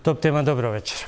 Топ тема, добро вечер.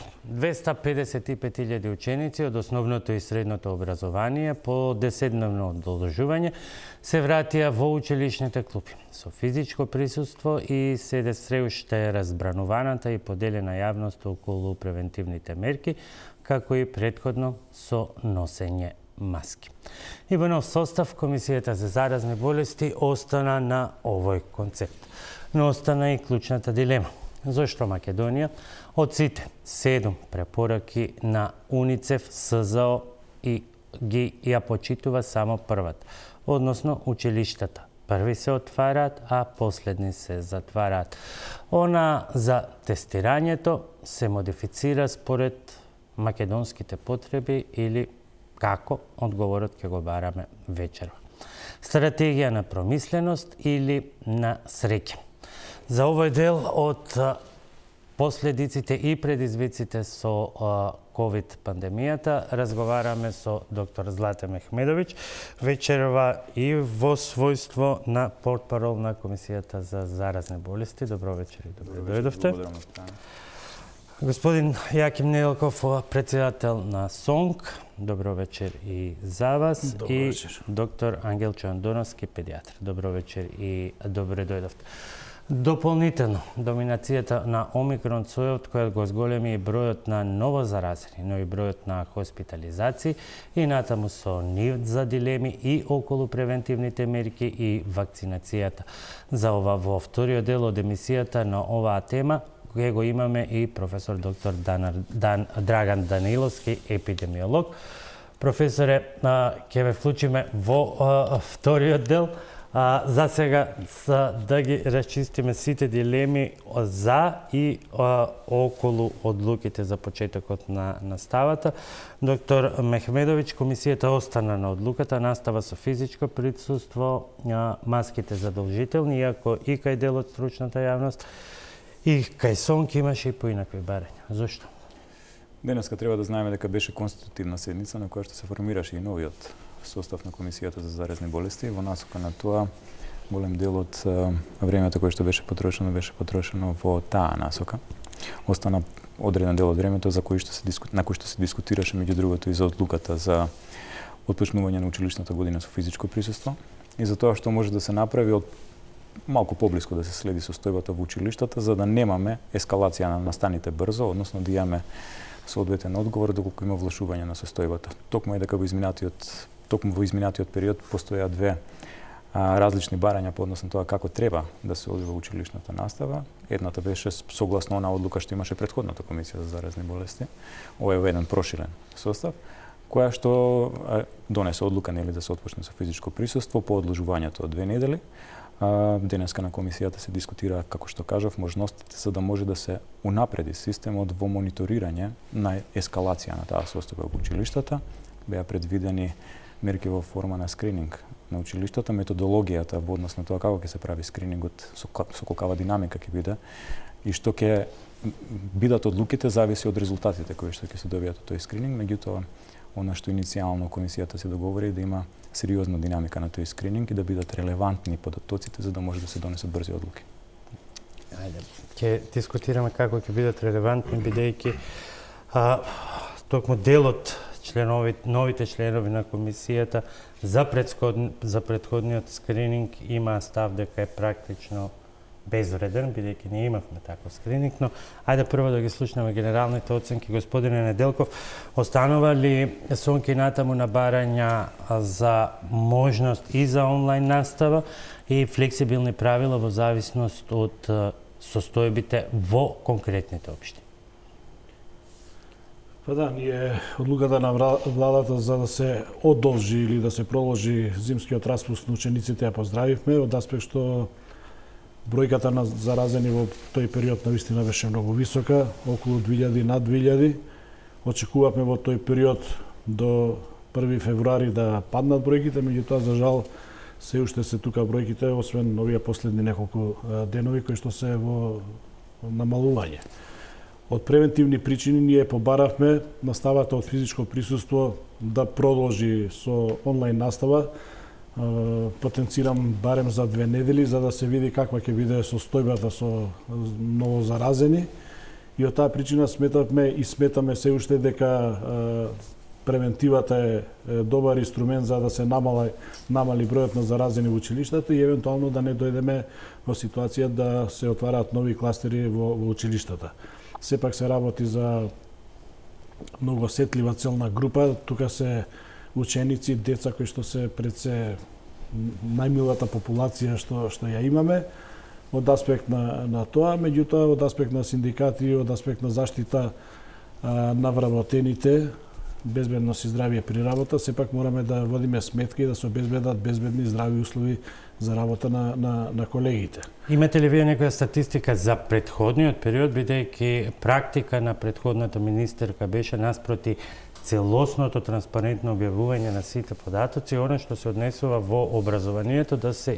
255.000 ученици од основното и средното образование по 10-дневно одолжување се вратија во училишните клупи со физичко присуство и се се уште разбрануваната и поделена јавност околу превентивните мерки, како и претходно со носење маски. И во нов состав, Комисијата за заразни болести остана на овој концепт. Но остана и клучната дилема. Зошто Македонија од сите 7 препораки на УНИЦЕФ, СЗО и ги ја почитува само првата, односно училиштата први се отвараат, а последни се затвараат. Она за тестирањето се модифицира според македонските потреби или како, одговорот ќе го бараме вечерва. Стратегија на промисленост или на среќа. За овој дел од последиците и предизвиците со COVID пандемијата разговараме со доктор Злата Мехмедовиќ вечерва и во својство на портпарол на Комисијата за заразни болести. Добро вечер и добро дојдовте. Господин Јаким Неделков, председател на СОНК, добро вечер и за вас. Добро и вечер. доктор Ангелчо Андоновски, педиатр. Добро вечер и добро дојдовте. Дополнително, доминацијата на омикрон сојот, која го зголеми и бројот на новозаразени, но и бројот на хоспитализации и натаму со нив за дилеми и околу превентивните мерки и вакцинацијата. За ова во вториот дел од емисијата на оваа тема кој го имаме и професор доктор Драган Даниловски, епидемиолог. Професоре, ќе ве вклучиме во вториот дел. За сега да ги расчистиме сите дилеми за и околу одлуките за почетокот на наставата. Доктор Мехмедовиќ, комисијата остана на одлуката, настава со физичко присуство, маските задолжителни, иако и кај дел од стручната јавност и кај СОНК имаше и поинакви барања. Зошто? Денеска треба да знаеме дека беше конститутивна седница на која што се формираше и новиот состав на Комисијата за заразни болести. Во насока на тоа, голем дел од времето кое што беше потрошено во таа насока. Остана одреден дел од времето на кој што се дискутираше меѓу другото и за одлуката за отпочнување на училишната година со физичко присуство и за тоа што може да се направи од малку поблиско да се следи состојбата во училиштата, за да немаме ескалација на настаните брзо, односно да имаме соодветен одговор доколку има влошување на состојбата. Токму е дека во изминатиот период постојаа две различни барања по однос на тоа како треба да се одвива училишната настава. Едната беше согласно онаа одлука што имаше претходната Комисија за заразни болести. Ова е еден проширен состав, која што донесе одлука да се отпочне со физичко присуство по одложувањето од 2 недели. Денеска на комисијата се дискутира, како што кажав, можностите за да може да се унапреди системот во мониторирање на ескалација на таа состојба во училиштата. Беа предвидени мерки во форма на скрининг на училиштата, методологијата во однос на тоа како ќе се прави скринингот, со колкава динамика ќе биде и што ќе бидат одлуките зависи од резултатите кои што ќе се добијат од тој скрининг, меѓутоа она што иницијално комисијата се договори да има сериозна динамика на тој скрининг и да бидат релевантни податоците за да може да се донесат брзи одлуки. Ајде, ќе дискутираме како ќе бидат релевантни, бидејќи токму делот новите членови на комисијата за претходниот скрининг има став дека е практично безвреден, бидејќи не имавме таков скрининг, но ајде прво да ги слушнеме генералните оценки. Господине Неделков, останува ли СОНК и натаму на барања за можност и за онлайн настава и флексибилни правила во зависност од состојбите во конкретните општини? Па да, ние одлуката на владата за да се одолжи или да се проложи зимскиот распуст на учениците ја поздравивме од аспект што бројката на заразени во тој период навистина беше многу висока, околу 2000, над 2000. Очекувавме во тој период до 1 февруари да паднат бројките, меѓутоа за жал се уште се тука бројките, освен овие последни неколку денови кои што се во намалување. Од превентивни причини ние побаравме наставата од физичко присуство да продолжи со онлайн настава. Потенцирам барем за 2 недели за да се види каква ќе биде состојбата со новозаразени И од таа причина сметавме и сметаме се уште дека превентивата е добар инструмент за да се намали бројот на заразени во училиштата и евентуално да не дојдеме во ситуација да се отвараат нови кластери во училиштата. Сепак се работи за многу осетлива целна група, тука се ученици, деца кои што се пред се најмилата популација што ја имаме од аспект на тоа, меѓутоа од аспект на синдикати, од аспект на заштита на вработените, безбедност и здравје при работа, сепак мораме да водиме сметка и да се обезбедат безбедни и здрави услови за работа на колегите. Имате ли вие некоја статистика за претходниот период, бидејќи практика на претходната министерка беше наспроти целосното транспарентно објавување на сите податоци, она што се однесува во образованието да се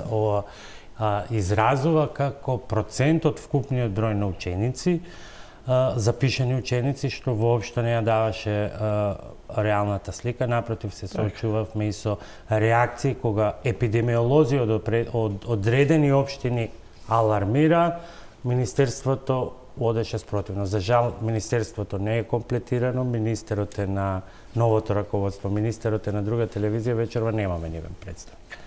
изразува како процент од вкупниот број на ученици, запишани ученици, што воопшто не ја даваше реалната слика, напротив се соочувавме и со реакции кога епидемиолози од одредени општини алармира, Министерството одеше спротивно. За жал, Министерството не е комплетирано, министерот е на новото раководство, министерот е на друга телевизија, вечерва немаме нивен представник.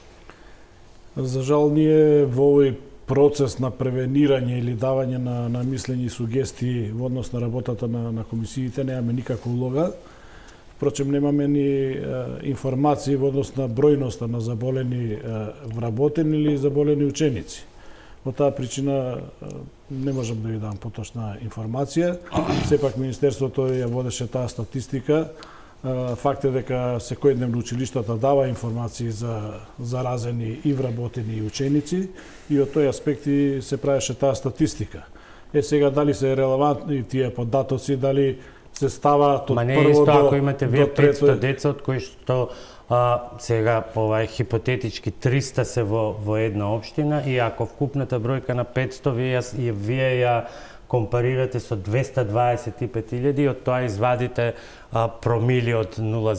За жал, ние во овој процес на превенирање или давање на мислење и сугестии во однос на работата на комисиите немаме никаква улога. Впрочем, немаме ни информации во однос на бројноста на заболени вработени или заболени ученици. Во таа причина не можам да ви дам поточна информација. Сепак Министерството ја водеше таа статистика. Факт е дека секојдневно училиштата дава информации за заразени и вработени и ученици и од тој аспект и се правеше таа статистика. Сега дали се релевантни тие податоци, дали се ставаат од прво до ако имате вие 500 деца од кои што сега хипотетички 300 се во една општина и ако вкупната бројка на 500 вие ја компарирате со 225.000 и од тоа извадите промили од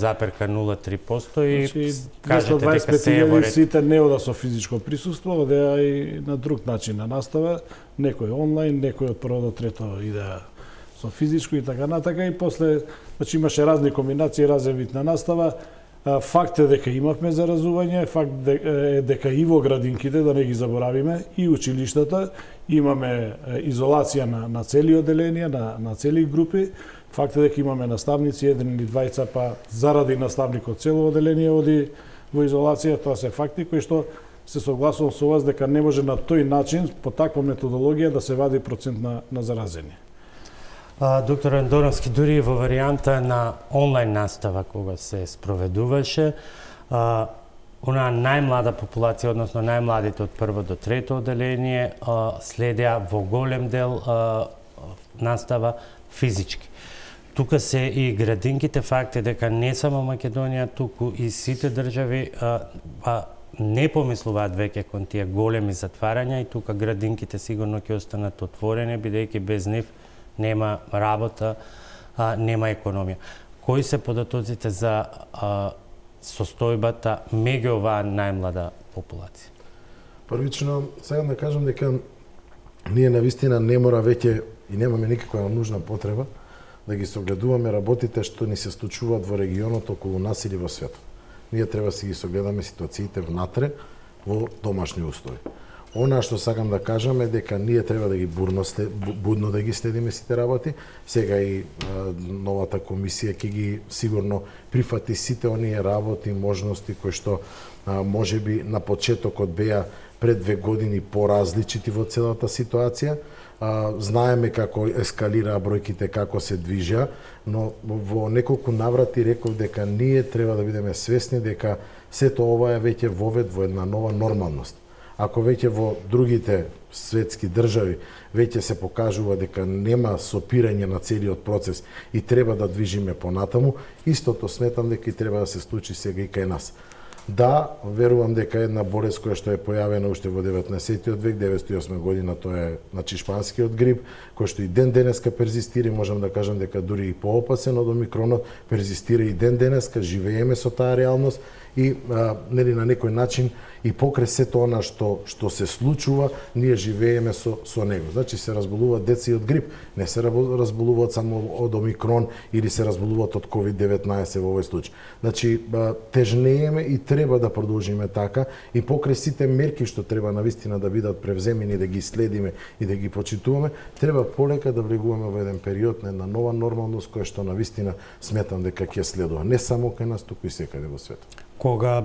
0,03% и кажете дека се е во ред. 225.000 сите не ода со физичко присуство, одеа и на друг начин на настава, некој онлайн, некој од прво до трето идеа со физичко и така натака и после, значи имаше разни комбинации, разен вид на настава. Факт е дека имавме заразување, факт е дека и во градинките, да не ги заборавиме, и училиштата, имаме изолација на цели оделенија, на цели групи. Факт е дека имаме наставници, еден или двајца, па заради наставникот цело оделение оди во изолација, тоа се факти кои што се согласувам со вас дека не може на тој начин, по таква методологија да се вади процент на заразени. Доктор Андоновски, дури во варијанта на онлайн настава кога се спроведуваше, онаа најмлада популација, односно најмладите од прво до трето оделение, следеа во голем дел настава физички. Тука се и градинките, факт е дека не само Македонија, туку и сите држави не помислуваат веќе кон тие големи затварања и тука градинките сигурно ќе останат отворени, бидејќи без нив нема работа, нема економија. Кои се податоците за состојбата меѓу оваа најмлада популација? Првично, сега да кажам дека ние навистина не мора веќе и немаме никаква нужна потреба да ги согледуваме работите што ни се случуваат во регионот околу нас или во светот. Ние треба да си ги согледаме ситуациите внатре во домашни услови. Она што сакам да кажам е дека ние треба да ги будно да ги следиме сите работи. Сега и новата комисија ќе ги сигурно прифати сите оние работи, можности кои што можеби на почетокот беа пред 2 години поразличити во целата ситуација. Знаеме како ескалираа бројките, како се движа, но во неколку наврати реков дека ние треба да бидеме свесни дека сето ова е веќе вовед во една нова нормалност. Ако веќе во другите светски држави веќе се покажува дека нема сопирање на целиот процес и треба да движиме понатаму, истото сметам дека и треба да се случи сега и кај нас. Да, верувам дека една болест која што е појавена уште во 19. век, 908 година, тоа е значи шпанскиот грип, кој што и ден денеска перзистира, можам да кажам дека дури и поопасен од омикронот, перзистира и ден денеска, живееме со таа реалност и нели на некој начин и покрај сето она што се случува, ние живееме со него. Значи се разболуваат деца и од грип, не се разболуваат само од омикрон или се разболуваат од COVID-19 во овој случај. Значи тежнееме и треба да продолжиме така и покрај сите мерки што треба навистина да бидат превземени, да ги следиме и да ги почитуваме, треба полека да влегуваме во еден период на една нова нормалност која што навистина сметам дека ќе следува не само кај нас, туку и секаде во светот. Кога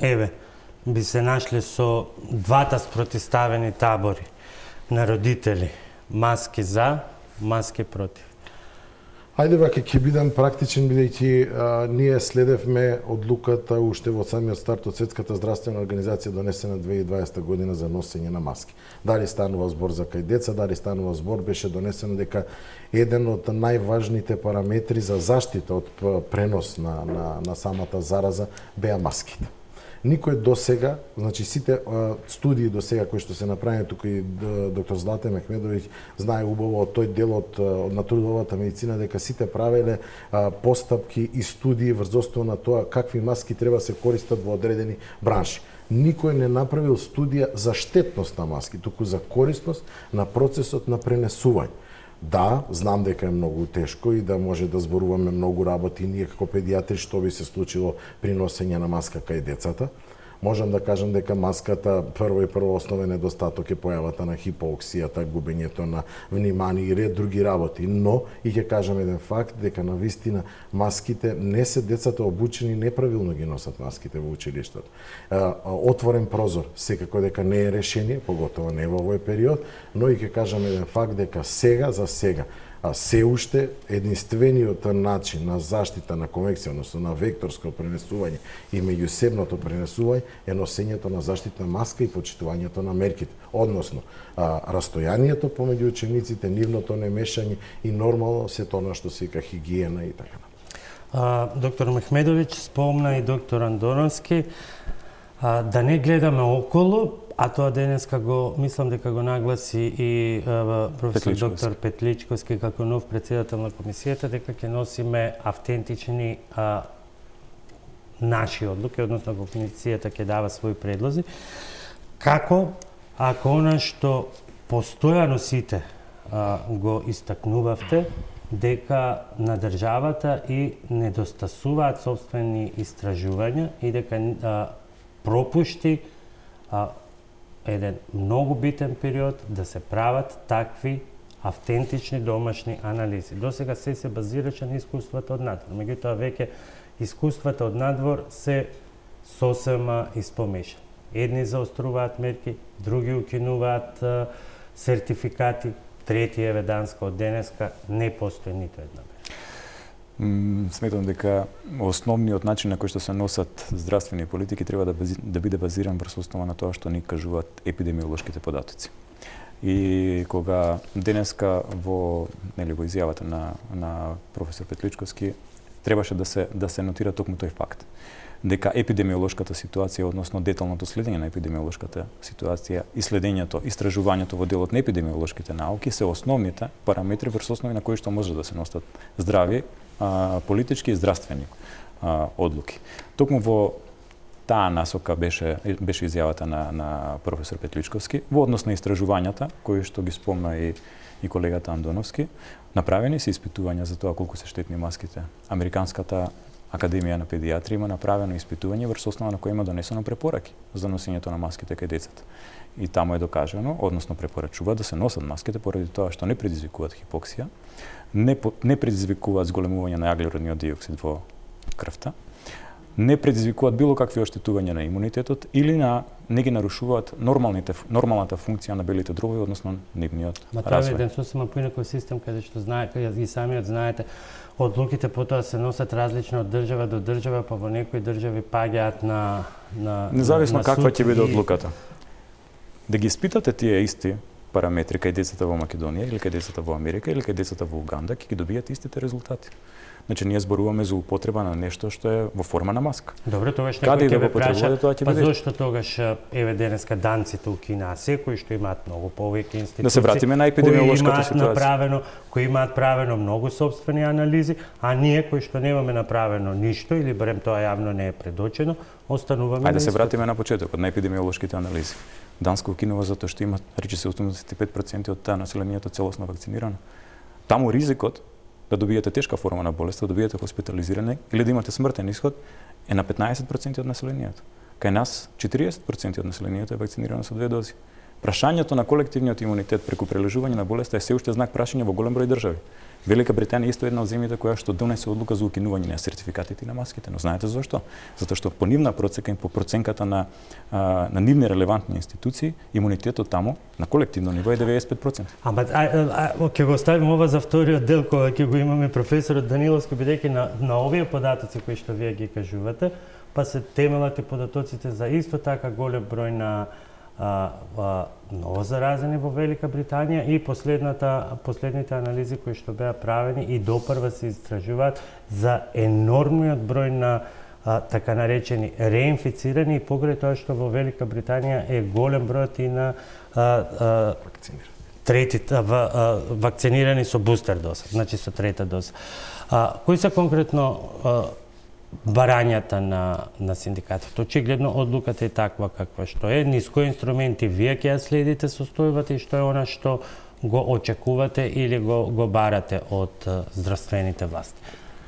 би се нашли со двата спротиставени табори на родители, маски за, маски против? Ајде вака ќе бидам практичен, бидејќи ние следевме одлуката уште во самиот старт од Светската здравствена организација донесена 2020 година за носење на маски. Дали станува збор за кај деца, дали станува збор, беше донесено дека еден од најважните параметри за заштита од пренос на самата зараза беа маските. Никој досега, значи сите студии досега кои што се направени, тука и доктор Злате Мехмедовиќ знае убаво од тој дел од на трудовата медицина дека сите правеле постапки и студии врз основа на тоа какви маски треба се користат во одредени бранши. Никој не направил студија за штетност на маски, туку за корисност на процесот на пренесување. Да, знам дека е многу тешко и да може да зборуваме многу работи ние како педиатри што би се случило при носење на маска кај децата. Можам да кажам дека маската прво основен недостаток е појавата на хипоксијата, губењето на внимание и ред други работи, но и ќе кажам еден факт дека навистина маските не се децата обучени неправилно ги носат маските во училиштето. Отворен прозор секако дека не е решение, поготово не во овој период, но и ќе кажам еден факт дека сега за сега се уште единствениот начин на заштита на конвекција, односно на векторско пренесување и меѓусебното пренесување е носењето на заштитна маска и почитувањето на мерките. Односно, растојанието помеѓу учениците, нивното немешање и нормално сето она што се вика хигиена и така. Доктор Мехмедовиќ спомна и доктор Андоновски да не гледаме околу, а тоа денеска мислам дека го нагласи и професор доктор Петличковски како нов претседател на комисијата, дека ќе носиме автентични наши одлуки, односно комисијата ќе дава своји предлози. Како, ако она што постојано сите го истакнувавте, дека на државата и недостасуваат собствени истражувања и дека пропушти еден многу битен период да се прават такви автентични домашни анализи. Досега се базираше на искуството од надвор. Меѓутоа веќе искуството од надвор се сосема испомешани. Едни заоструваат мерки, други укинуваат сертификати, трети еве Данска од денеска не постои ниту една мера. Сметам дека основниот начин на кој што се носат здравствени политики треба да биде базиран врз основа на тоа што ни кажуваат епидемиолошките податоци. И кога денеска во изјавата на професор Петличковски требаше да се нотира токму тој факт дека епидемиолошката ситуација, односно деталното следење на епидемиолошката ситуација и следењето, истражувањето во делот на епидемиолошките науки се основните параметри врз основи на кои што може да се носат здрави политички и здравствени одлуки. Токму во таа насока беше изјавата на професор Петличковски во однос на истражувањата кои што ги спомна и колегата Андоновски. Направени се испитувања за тоа колку се штетни маските. Американската Академија на педиатрија има направено испитување врз основа на кој има донесено препораки за носењето на маските кај децата. И таму е докажано, односно препорачува да се носат маските поради тоа што не предизвикуваат хипоксија, не предизвикуваат зголемување на јаглеродниот диоксид во крвта, не предизвикуваат било какви оштетувања на имунитетот или не ги нарушуваат нормалната функција на белите дробови, односно нивниот развој. Тоа е еден сосема поинаков систем каде што знаете, и самиот знаете, одлуките потоа се носат различно од држава до држава, па во некои држави паѓаат на независно каква ќе биде одлуката. Да ги испитате тие исти параметри кај децата во Македонија или кај децата во Америка или кај децата во Уганда, ќе ги добијате истите резултати. Значи ние зборуваме за употреба на нешто што е во форма на маска. Добро, тогаш Каде некој ќе да ве го праша, потребувате, тоа ќе па биде. зошто тогаш еве денеска данците у Кина, секои што имаат многу повеќе институции, Да се вратиме на епидемиолошката ситуација. Кои имаат правено многу сопствени анализи, а ние кои што немаме направено ништо или барем тоа јавно не е предочено, остануваме. Ајде да се вратиме на почетокот на епидемиолошките анализи. Данска укинува затоа што има, рече се 85% од таа населението целосно вакцинирано. Таму ризикот да добиете тешка форма на болест, да добиете хоспитализирање или да имате смртен исход е на 15% од населението. Кај нас 40% од населението е вакцинирано со 2 дози. Прашањето на колективниот имунитет преку прележување на болеста е се уште знак прашање во голем број држави. Велика Британија исто една од земјите која што донесе одлука за укинување на сертификатите на маските, но знаете зошто? Затоа што по нивна процека и по проценката на нивни релевантни институции, имунитетот таму на колективно ниво е 95%. Ама ќе го оставиме ова за вториот дел кога ќе го имаме професорот Даниловски, бидејќи на овие податоци кои што вие ги кажувате, па се темелат и податоците за исто така голем број на ново заразени во Велика Британија и последните анализи кои што беа правени и допрва се истражуваат за енормниот број на така наречени реинфицирани и покрај тоа што во Велика Британија е голем бројот и на вакцинирани со бустер доза, значи со трета доза. Кои се конкретно барањата на синдикатот? Очигледно одлуката е таква каква што е. Низ кои инструменти вие ќе ја следите состојбата и што е она што го очекувате или го барате од здравствените власти?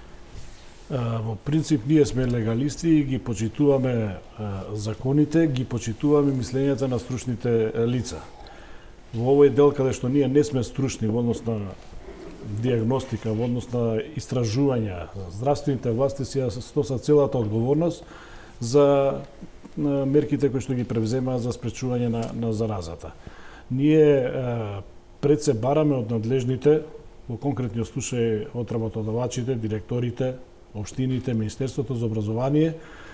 Во принцип, ние сме легалисти и ги почитуваме законите, ги почитуваме мислењата на стручните лица. Во овој дел каде што ние не сме стручни во однос на диагностика, во однос на истражувања, здравствените власти си ја сносат целата одговорност за мерките кои што ги превземаат за спречување на заразата. Ние пред се бараме од надлежните, во конкретниот случај од работодавачите, директорите, општините, Министерството за образование,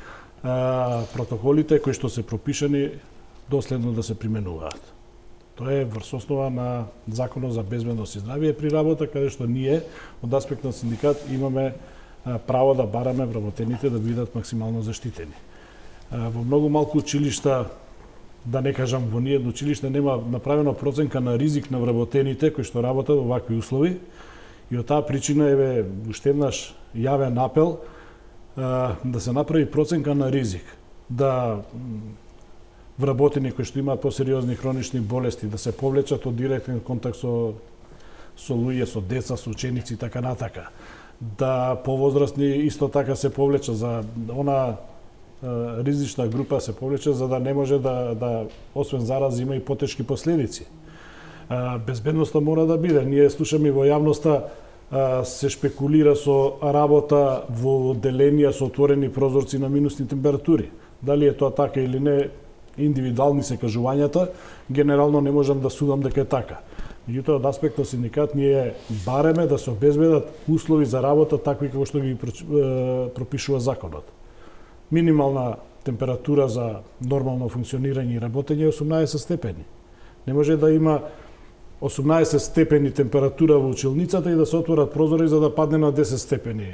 протоколите кои што се пропишани доследно да се применуваат. Тоа е врз основа на Законот за безбедност и здравје при работа, каде што ние, од аспект на синдикат, имаме право да бараме вработените да бидат максимално заштитени. Во многу малку училишта, да не кажам во ниедно училиште, нема направена проценка на ризик на вработените кои што работат во вакви услови и од таа причина еве уште еднаш јавен апел да се направи проценка на ризик, да вработени кои што имаат посериозни хронични болести да се повлечат од директен контакт со луѓе, со деца, со ученици и така натака. Да повозрастни исто така се повлеча за она ризична група се повлече за да не може да освен зарази има и потешки последици. Безбедноста мора да биде. Ние слушаме во јавноста се шпекулира со работа во одделенија со отворени прозорци на минусни температури. Дали е тоа така или не, индивидуални се кажувањата, генерално не можам да судам дека е така. Меѓутоа, од аспект на синдикат, ние бареме да се обезбедат услови за работа такви како што ги пропишува законот. Минимална температура за нормално функционирање и работење е 18 степени. Не може да има 18 степени температура во училницата и да се отворат прозори за да падне на 10 степени.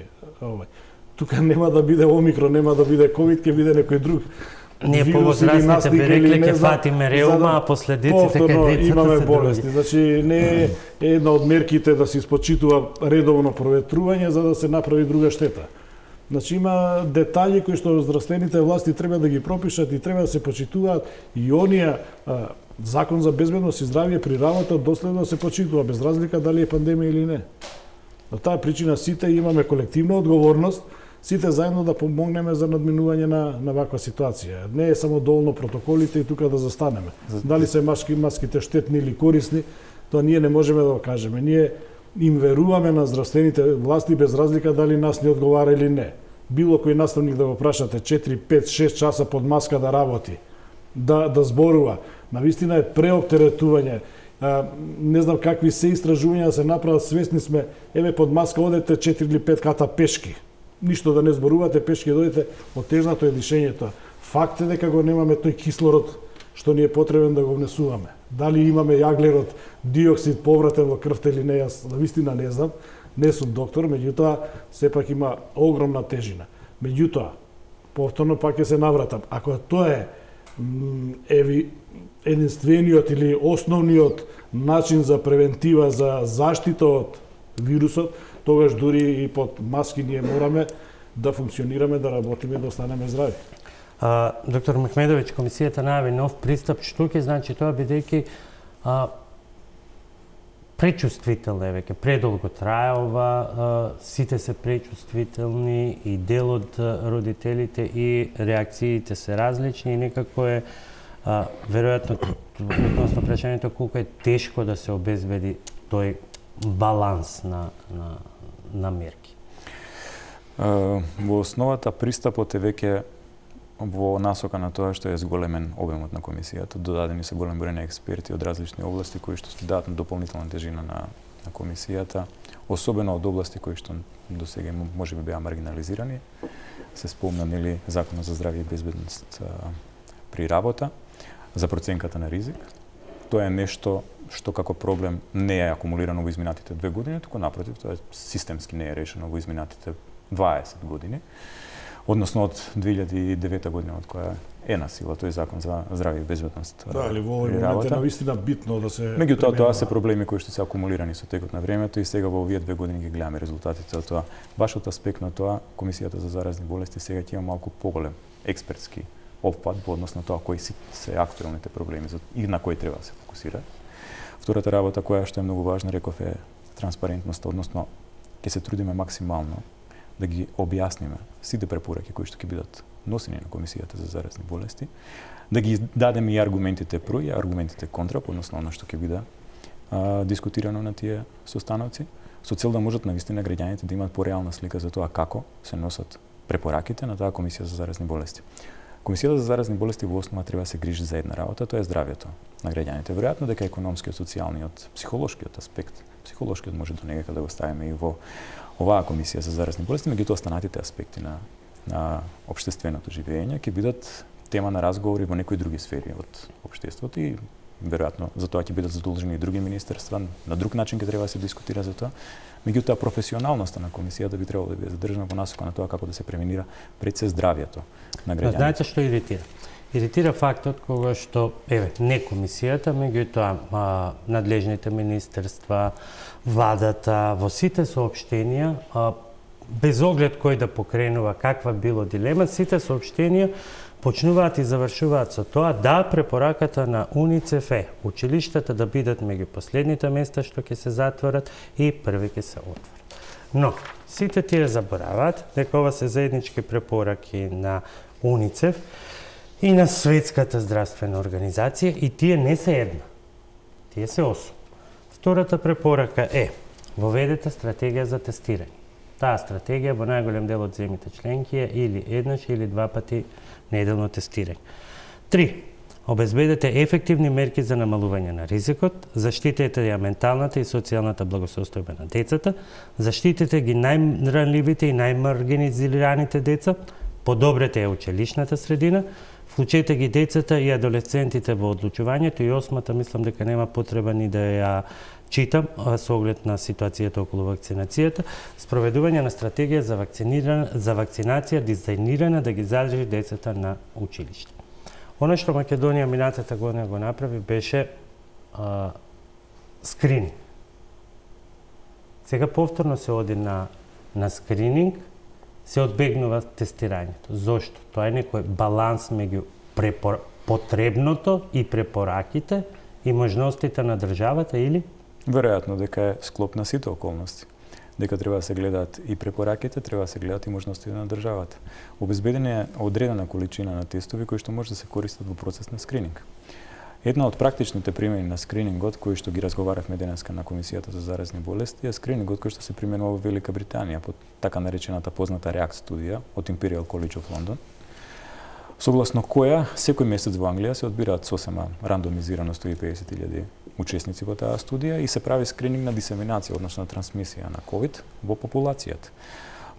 Тука нема да биде омикрон, нема да биде ковид, ќе биде некој друг. Ние повозрастните би рекле ќе фатиме реума, а последиците кај децата имаме се болести. други. Значи не е една од мерките да се испочитува редовно проветрување за да се направи друга штета. Значи има детаљи кои што здравствените власти треба да ги пропишат и треба да се почитуваат и оние Закон за безбедност и здравје при работа доследно се почитува без разлика дали е пандемија или не. На таа причина сите имаме колективна одговорност, сите заедно да помогнеме за надминување на ваква ситуација. Не е само доволно протоколите и тука да застанеме. Дали се маските штетни или корисни, тоа ние не можеме да го кажеме. Ние им веруваме на здравствените власти без разлика дали нас не одговара или не. Било кој наставник да го прашате 4, 5, 6 часа под маска да работи, да зборува, навистина е преоптеретување. Не знам какви се истражувања да се направат, свесни сме, еве под маска одете 4 или 5 ката пешки. Ништо да не зборувате, пешки дојдете, отежнато е дишењето. Факт е дека го немаме тој кислород што ни е потребен да го внесуваме. Дали имаме јаглерод, диоксид повратен во крвта или не, јас навистина не знам. Не сум доктор, меѓутоа сепак има огромна тежина. Меѓутоа, повторно пак ќе се навратам. Ако тоа е единствениот или основниот начин за превентива, за заштита од вирусот, тогаш дури и под маски ние мораме да функционираме, да работиме, да останеме здрави. Доктор Мехмедовиќ, комисијата најави нов пристап, што ќе значи тоа, бидејќи пречувствителна е веќе, предолго трае ова, сите се пречувствителни и дел од родителите и реакциите се различни и некако е веројатно односно прашањето колку е тешко да се обезбеди тој баланс на мерки. Во основата пристапот е веќе во насока на тоа што е зголемен обемот на комисијата. Додадени се голем број на експерти од различни области кои што ќе дадат дополнителна тежина на комисијата, особено од области кои што досега можеби беа маргинализирани. Се спомна нели Законот за здравје и безбедност при работа, за проценката на ризик. Тоа е нешто што како проблем не е акумулирано во изминатите 2 години, туку напротив, тоа системски не е решено во изминатите 20 години. Односно од 2009 година, од која е на сила тој Закон за здравје и безбедност. Да, али во овој момент е навистина битно да се меѓутоа тоа се проблеми кои што се акумулирани со текот на времето и сега во овие 2 години ги гледаме резултатите од тоа. Баш од аспект на тоа, Комисијата за заразни болести сега ќе има малку поголем експертски опфат во однос на тоа кои се актуелните проблеми и на кои треба да се фокусира. Втората работа која што е многу важна, реков, е транспарентноста, односно ќе се трудиме максимално да ги објасниме сите препораки кои што ќе бидат носени на Комисијата за заразни болести, да ги дадеме и аргументите про и аргументите контра, односно она што ќе биде дискутирано на тие состаноци, со цел да можат навистина граѓаните да имаат пореална слика за тоа како се носат препораките на таа Комисија за заразни болести. Комисијата за заразни болести во основа треба да се грижи за една работа, тоа е здравјето на граѓаните. Веројатно дека економскиот, социјалниот, психолошкиот аспект, психолошкиот може до некако да го ставиме и во оваа Комисија за заразни болести, меѓутоа останатите аспекти на општественото живење ќе бидат тема на разговори во некои други сфери од општеството и веројатно за тоа ќе бидат задолжени и други министерства, на друг начин ќе треба да се дискутира за тоа. Меѓутоа професионалноста на комисијата би требало да биде задржана во насока на тоа како да се преминира пред се здравјето на граѓаните. Знаете што иритира? Иритира фактот кога што не комисијата, меѓутоа надлежните министерства, владата, во сите соопштенија, без оглед кој да покренува, каква било дилема, сите соопштенија почнуваат и завршуваат со тоа да препораката на УНИЦЕФ е училиштата да бидат меѓу последните места што ќе се затворат и први ќе се отворат. Но сите тие забораваат дека ова се заеднички препораки на УНИЦЕФ и на Светската здравствена организација и тие не се една. Тие се 8. Втората препорака е воведете стратегија за тестирање. Таа стратегија во најголем дел од земјите членки е или еднаш или 2 пати неделно тестирање. 3. Обезбедете ефективни мерки за намалување на ризикот, заштитете ја менталната и социјалната благосостојба на децата, заштитете ги најранливите и најмаргинизираните деца, подобрете ја училишната средина, вклучете ги децата и адолесцентите во одлучувањето и 8-та мислам дека нема потреба ни да ја читам со оглед на ситуацијата околу вакцинацијата, спроведување на стратегија за вакцинација дизајнирана да ги задржи децата на училиште. Оно што Македонија минатата година го направи беше скрининг. Сега повторно се оди на скрининг, се одбегнува тестирањето. Зошто? Тоа е некој баланс меѓу потребното и препораките и можностите на државата или? Веројатно дека е склоп на сите околности. Дека треба да се гледаат и препораките, треба да се гледаат и можностите на државата. Обезбедена е одредена количина на тестови кои што може да се користат во процес на скрининг. Една од практичните примери на скринингот кои што ги разговаравме денеска на Комисијата за заразни болести е скринингот кој што се применува во Велика Британија под така наречената позната REACT студија од Imperial College of London, согласно која секој месец во Англија се одбираат сосема рандомизирано 150.000 учесници во таа студија и се прави скрининг на дисеминација, односно на трансмисија на COVID во популацијата.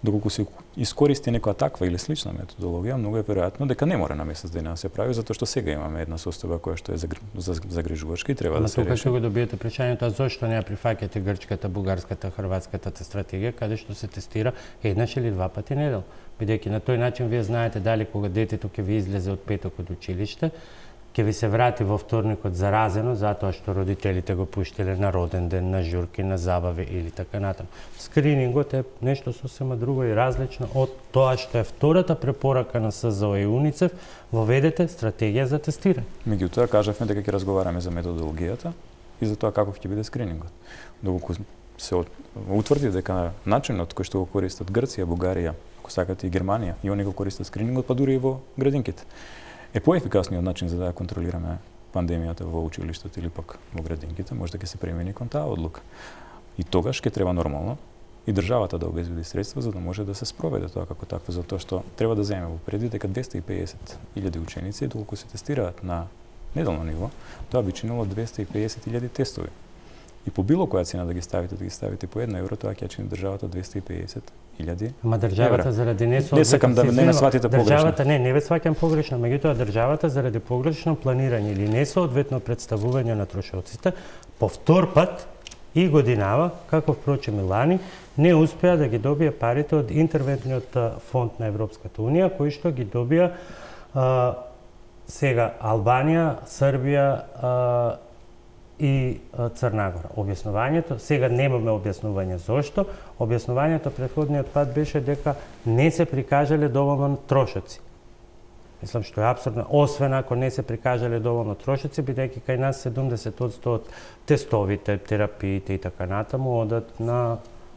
Доколку се искористи некоја таква или слична методологија, многу е веројатно дека не мора на месец дена да се прави, затоа што сега имаме една состојба која што е загрижувачка и треба да се реши. Тука ќе го добиете прашањето, зошто не ја прифаќате грчката, бугарската, хрватската стратегија, каде што се тестира еднаш или два пати недел. Бидејќи на тој начин вие знаете дали кога детето ќе ви излезе од петок од училиште, ќе ви се врати во вторникот заразено затоа што родителите го пуштиле на роден ден, на журки, на забави или така натаму. Скринингот е нешто сосема друго и различно од тоа што е втората препорака на СЗО и УНИЦЕФ, воведете стратегија за тестирање. Меѓутоа кажавме дека ќе разговараме за методологијата и за тоа каков ќе биде скринингот. Доколку се утврди дека начинот кој што го користат Грција, Бугарија, ако сакате и Германија, и они го користат скринингот, па дури и во градинките, е поефикасниот начин за да ја контролираме пандемијата во училиштето или пак во градинките, може да ќе се премени кон таа одлука. И тогаш ќе треба нормално и државата да обезбеди средства за да може да се спроведе тоа како такво, затоа што треба да земеме во предвид дека 250.000 ученици, доколку се тестираат на неделно ниво, тоа би чинило 250.000 тестови. И по било која цена да ги ставите по €1, тоа ќе чини државата 250.000. Ама државата заради Не сакам да не сватите погрешно. Државата не ве сваќам погрешно, меѓутоа државата заради погрешно планирање или несоодветно представување на трошоците, по втор пат и годинава, како впрочем и лани, не успеа да ги добие парите од интервентниот фонд на Европската унија, кои што ги добија сега Албанија, Србија и Црна Гора. Објаснувањето, сега немаме објаснување зошто, објаснувањето претходниот пат беше дека не се прикажале доволно трошоци. Мислам што е апсурдно, освен ако не се прикажале доволно трошоци, бидејќи кај нас 70% од тестовите, терапиите и така натаму одат на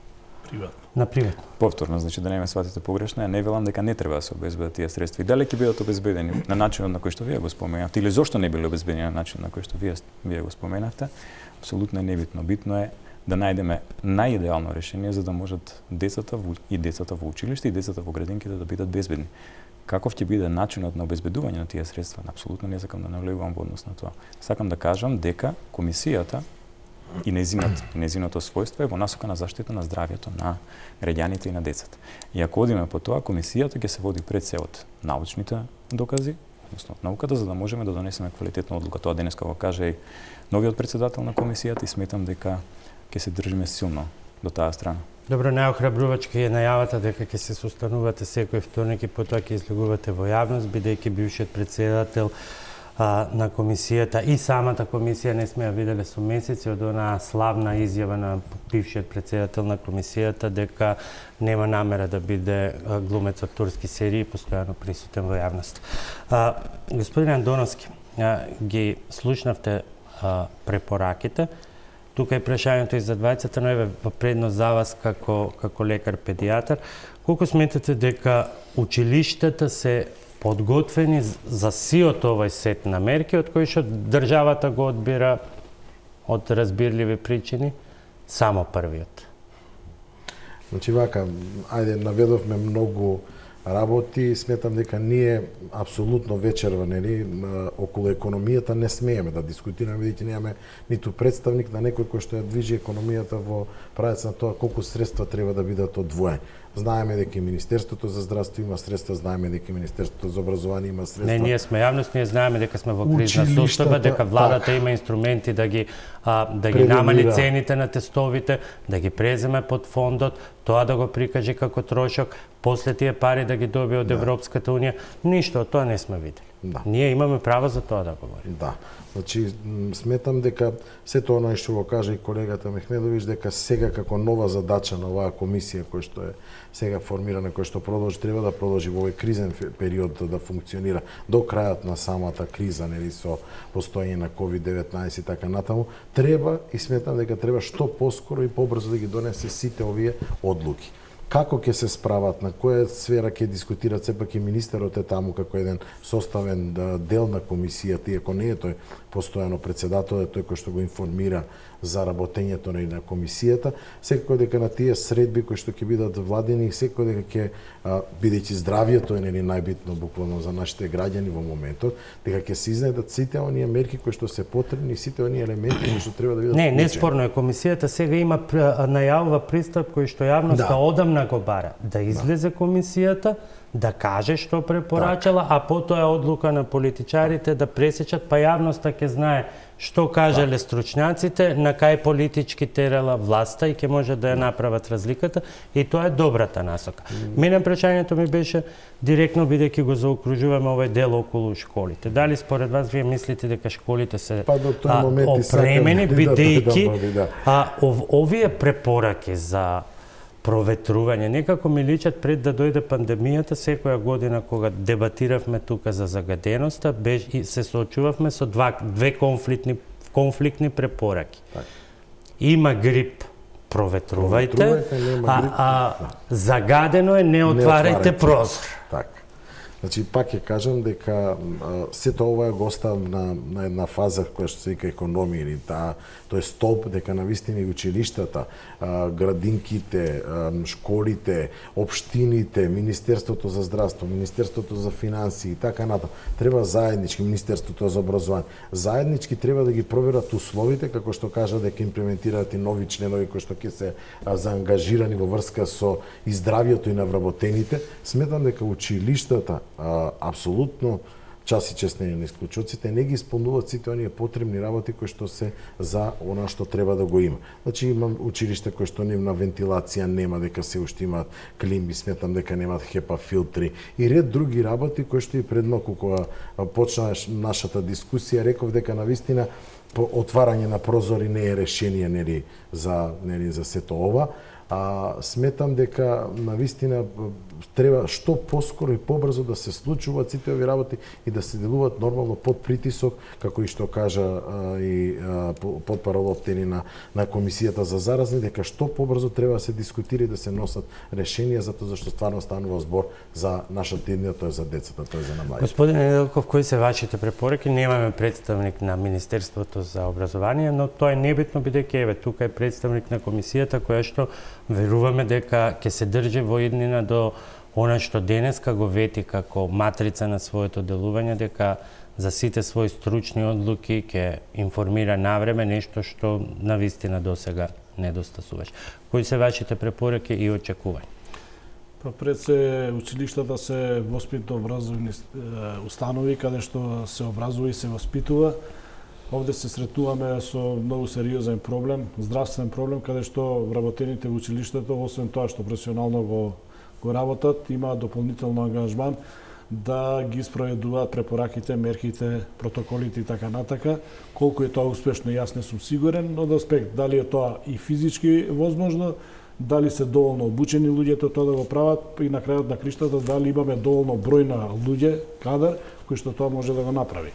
приватно. Повторно, значи да не ме сватите погрешно, ја не велам дека не треба да се обезбедат тие средства. И дали ќе бидат обезбедени на начинот на кој што вие го споменавте или зошто не биле обезбедени на начинот на кој што вие го споменавте, апсолутно е небитно. Битно е да најдеме најидеално решение за да можат децата во училиште и децата во градинките да бидат безбедни. Каков ќе биде начинот на обезбедување на тие средства? Апсолутно не сакам да навлегувам во однос на тоа. Сакам да кажам дека комисијата и незиното својство е во насока на заштита на здравјето на граѓаните и на децата. И ако одиме по тоа, комисијата ќе се води пред се од научните докази, односно од науката, за да можеме да донесеме квалитетна одлука. Тоа денеска го кажа и новиот председател на комисијата и сметам дека ќе се држиме силно до таа страна. Добро, најохрабрувачка е најавата дека ќе се состанувате секој вторник и потоа ќе излегувате во јавност, бидејќи бившиот председател на комисијата и самата комисија не сме ја виделе со месеци од онаа славна изјава на бившиот председател на комисијата дека нема намера да биде глумец од турски серии постојано присутен во јавност. Господин Андоновски, ги слушнавте препораките. Тука е прашањето и за двајцата, но еве предност за вас како лекар-педијатар. Колку сметате дека училиштата се подготвени за сиот овој сет на мерки, од кои што државата го одбира од разбирливи причини, само првиот? Значи вака, ајде, наведовме многу работи, сметам дека ние апсолутно вечерва, нели, околу економијата не смееме да дискутираме, бидејќи немаме ниту представник на некој кој што ја движи економијата во правец на тоа колку средства треба да бидат одвоени. Знаеме дека и Министерството за здравство има средства, знаеме дека и Министерството за образование има средства. Не, ние сме јавност, ние знаеме дека сме во кризна состојба, дека владата има инструменти да ги намали цените на тестовите, да ги преземе под фондот, тоа да го прикаже како трошок, после тие пари да ги добие од Европската унија. Ништо од тоа не сме видели. Да. Ние имаме право за тоа да говориме. Да. Значи, сметам дека сето оно што го кажа и колегата Мехмедович, дека сега како нова задача на оваа комисија која што е сега формирана, која што продолжи, треба да продолжи во овој кризен период да функционира до крајот на самата криза, нели, со постоење на COVID-19 и така натаму, треба и сметам дека треба што поскоро и побрзо да ги донесе сите овие одлуки. Како ќе се справат, на која сфера ќе дискутират, сепак и министерот е таму како еден составен дел на комисијата, иако не е тој постојано председател, е тој кој што го информира за работењето на комисијата. Секако дека на тие средби кои што ќе бидат владени, секако дека ќе бидејќи здравието е најбитно буквално за нашите граѓани во моментот, дека ќе се изнедат сите оние мерки кои што се потребни и сите оние елементи кои што треба да бидат Не, неспорно е, комисијата сега има најавува пристап кој што јавноста одамна го бара да излезе комисијата, да каже што препорачала, а потоа е одлука на политичарите да пресечат, па јавноста ќе знае што кажале стручњаците, на кај политички терала власта и ќе може да ја направат разликата, и тоа е добрата насока. Мене прашањето ми беше директно, бидејќи го заокружуваме овој дел околу школите. Дали според вас вие мислите дека школите се опремени, бидејќи овие препораки за проветрување некако ми личат пред да дојде пандемијата, секоја година кога дебатиравме тука за загаденоста, се соочувавме со две конфликтни препораки. Има грип, проветрувајте, загадено е, не отварајте прозор. Така. Значи, пак ќе кажам дека сето ова го оставам на една фаза која што се вика економија или тој столб, дека навистина и училиштата, градинките, школите, општините, Министерството за здравство, Министерството за финансии и така натаму, треба заеднички, Министерството за образование, заеднички треба да ги проверат условите, како што кажа дека имплементираат и нови членови кои што ќе се заангажирани во врска со и здравието и на вработените. Сметам дека училиштата апсолутно час и час не исклучоците не ги исполнуваат сите оние потребни работи кои што се за она што треба да го има. Значи имам училиште кои што нема вентилација, нема, дека се уште имаат климби, сметам дека немаат HEPA филтри и ред други работи кои што и пред малку кога почна нашата дискусија реков дека навистина отварање на прозори не е решение за сето ова. Сметам дека навистина треба што поскоро и побрзо да се случуваат сите овие работи и да се делуваат нормално под притисок, како и што кажа и потпаролоптени на комисијата за заразни, дека што побрзо треба да се дискутира и да се носат решенија, затоа зашто стварно станува збор за нашата иднина, тоа е за децата, тоа е за намладите. Господин Неделков, кои се вашите препораки? Немаме представник на Министерството за образование, но тоа е небитно бидејќи еве тука е представник на комисијата која што веруваме дека ќе се држи во иднина до она што денеска го вети како матрица на своето делување, дека за сите своји стручни одлуки ќе информира навреме, нешто што навистина досега недостасуваше. Кои се вашите препораки и очекувања? Па пред се училиштата се воспитно-образовни установи каде што се образува и се воспитува. Овде се сретуваме со многу сериозен проблем, здравствен проблем, каде што вработените во училиштето, освен тоа што професионално го работат, имаат дополнително ангажман да ги спроведуваат препораките, мерките, протоколите и така натака. Колку е тоа успешно, јас не сум сигурен, од аспект дали е тоа и физички возможно, дали се доволно обучени луѓето тоа да го прават и на крајот на криштата дали имаме доволно број на луѓе, кадар, кој што тоа може да го направи.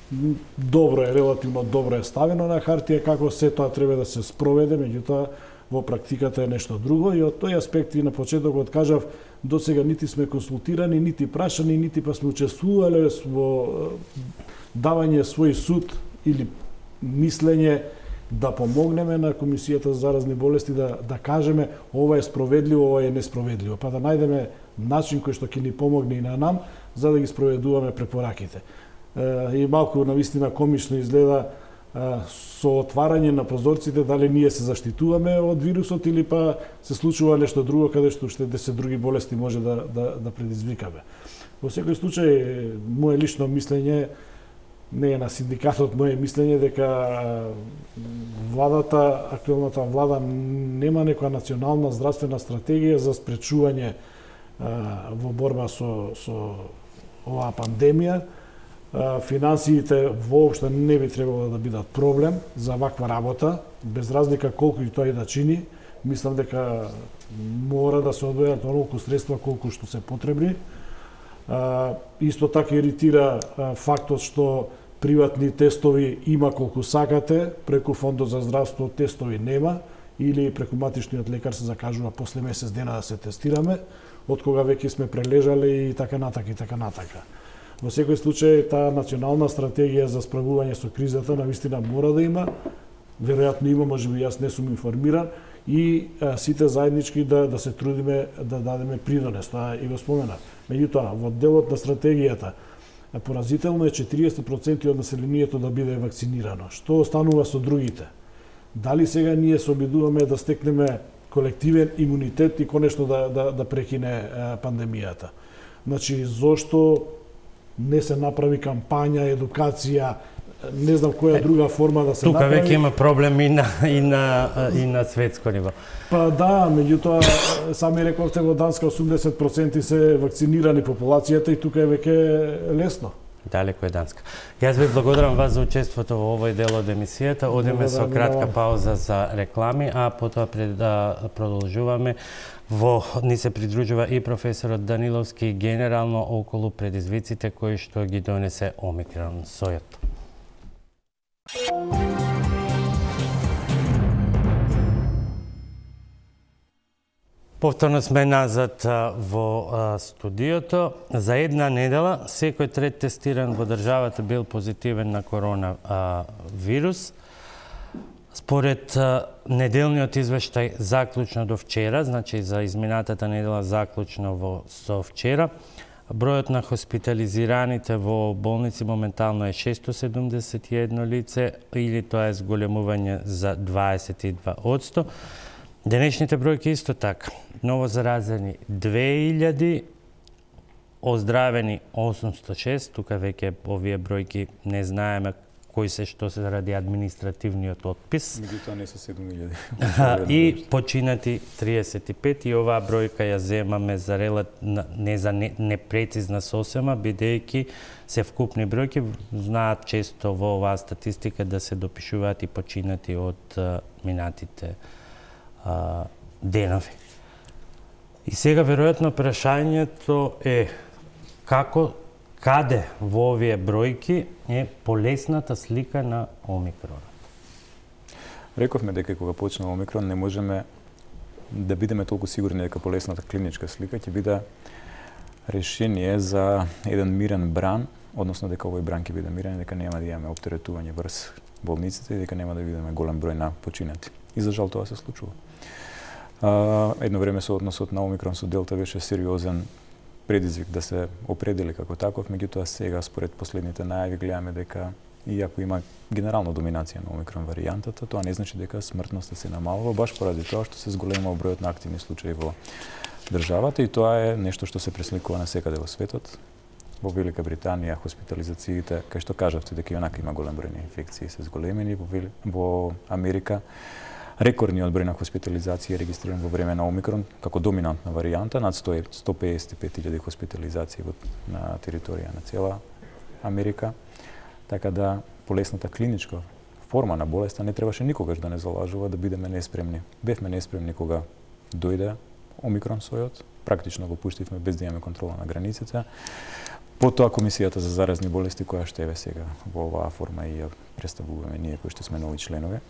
Добро е, релативно добро е ставено на хартија како се тоа треба да се спроведе, меѓутоа во практиката е нешто друго и од тој аспект и на почетокот кажав, досега нити сме консултирани, нити прашани, нити па сме учествувале во давање свој суд или мислење да помогнеме на Комисијата за заразни болести да кажеме ова е спроведливо, ова е неспроведливо, па да најдеме начин кој што ќе ни помогне и на нам за да ги спроведуваме препораките. И малку навистина комично изгледа со отварање на прозорците, дали ние се заштитуваме од вирусот или па се случува нешто друго каде што уште 10 други болести може да предизвикаме. Во секој случај, моje лично мислење, не е на синдикатот, моje мислење дека владата, актуелната влада нема некоја национална здравствена стратегија за спречување во борба со оваа пандемија. Финансиите воопшто не би требало да бидат проблем за ваква работа, без разлика колку и тоа и да чини. Мислам дека мора да се одвојат онолку средства колку што се потребни. Исто така иритира фактот што приватни тестови има колку сакате, преку Фондот за здравство тестови нема, или преку матичниот лекар се закажува после месец дена да се тестираме, од кога веќе сме прележале и така натака и така натака. Во секој случај, таа национална стратегија за справување со кризата навистина мора да има веројатно има, можеби јас не сум информиран, и сите заеднички да се трудиме да дадеме придонес, тоа и го спомена. Меѓутоа, во делот на стратегијата, поразително е 40% од населението да биде вакцинирано. Што останува со другите? Дали сега ние се обидуваме да стекнеме колективен имунитет и конечно да прекине пандемијата? Значи, зошто не се направи кампања, едукација, не знам која друга форма да се тука направи. Тука веќе има проблем и на светско ниво. Па да, меѓутоа, сами рековте во Данска 80% се вакцинирани популацијата и тука е веќе лесно. Далеко е Данска. Јас ви благодарам вас за учеството во овој дел од емисијата. Одиме со кратка пауза за реклами, а потоа пред да продолжуваме ни се придружува и професорот Даниловски генерално околу предизвиците кои што ги донесе омикрон сојот. Повторно сме назад во студиото. За една недела секој трет тестиран во државата бил позитивен на коронавирус. Според неделниот извештај заклучно до вчера, значи за изминатата недела заклучно со вчера, бројот на хоспитализираните во болници моментално е 671 лице, или тоа е зголемување за 22%. Денешните бројки исто така. Ново заразени 2000, оздравени 806, тука веќе овие бројки не знаеме кои се што се заради административниот отпис. Меѓутоа не се 7000. И починати 35, и оваа бројка ја земаме за непрецизна сосема, бидејќи се вкупни бројки, знаат често во оваа статистика да се допишуваат и починати од минатите денови. И сега веројатно прашањето е каде во овие бројки е полесната слика на омикрон? Рековме дека кога почна омикрон не можеме да бидеме толку сигурни дека полесната клиничка слика ќе биде решение за еден мирен бран, односно дека овој бран ќе биде мирен, дека нема да имаме оптеретување врз болниците и дека нема да видиме голем број на починати. И за жал тоа се случува. Едно време со односот на омикрон со делта беше сериозен предизвик да се определи како таков, меѓутоа сега според последните најави гледаме дека иако има генерална доминација на омикрон варијантата, тоа не значи дека смртноста се намалува баш поради тоа што се зголемува бројот на активни случаи во државата, и тоа е нешто што се пресликува насекаде во светот. Во Велика Британија хоспитализациите, кај што кажавте дека јонака има голем број на инфекции се зголемени, во Америка рекордниот број на хоспитализации е регистриран во време на омикрон како доминантна варијанта, над 155.000 хоспитализации на територија на цела Америка. Така да полесната клиничка форма на болеста не требаше никогаш да не залажува да бидеме неспремни. Бевме неспремни кога дојде омикрон сојот, практично го пуштивме без да имаме контрола на границите. Потоа Комисијата за заразни болести, која што еве сега во оваа форма и ја представуваме ние кои што сме нови членови,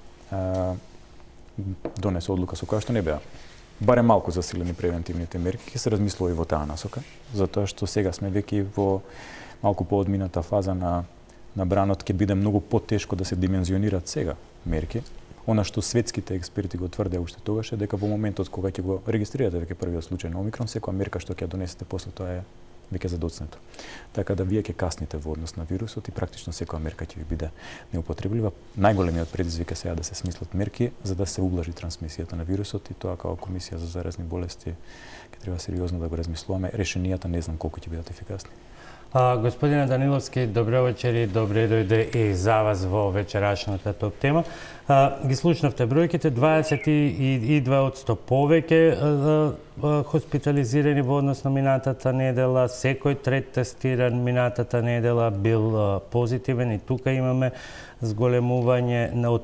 донесе одлука со која што не беа барем малку засилени превентивните мерки, ќе се размислува и во таа насока, затоа што сега сме веќе во малку поодмината фаза на бранот, ќе биде многу потешко да се димензионираат сега мерки. Она што светските експерти го тврдеа уште тогаш е дека во моментот кога ќе го регистрирате веќе првиот случај на омикрон, секоја мерка што ќе донесете после тоа е веќе задоцнето. Така да вие ќе каснете во однос на вирусот и практично секоја мерка ќе ви биде неупотреблива. Најголемиот предизвик е сега да се смислат мерки за да се ублажи трансмисијата на вирусот, и тоа како Комисија за заразни болести ќе треба сериозно да го размислуваме. Решенијата не знам колку ќе бидат ефикасни. Господине Даниловски, добро вечер и добре дојде и за вас во вечерашната топ тема. Ги слушнавте бројките, 22% повеќе хоспитализирани во однос на минатата недела, секој трет тестиран минатата недела бил позитивен, и тука имаме зголемување од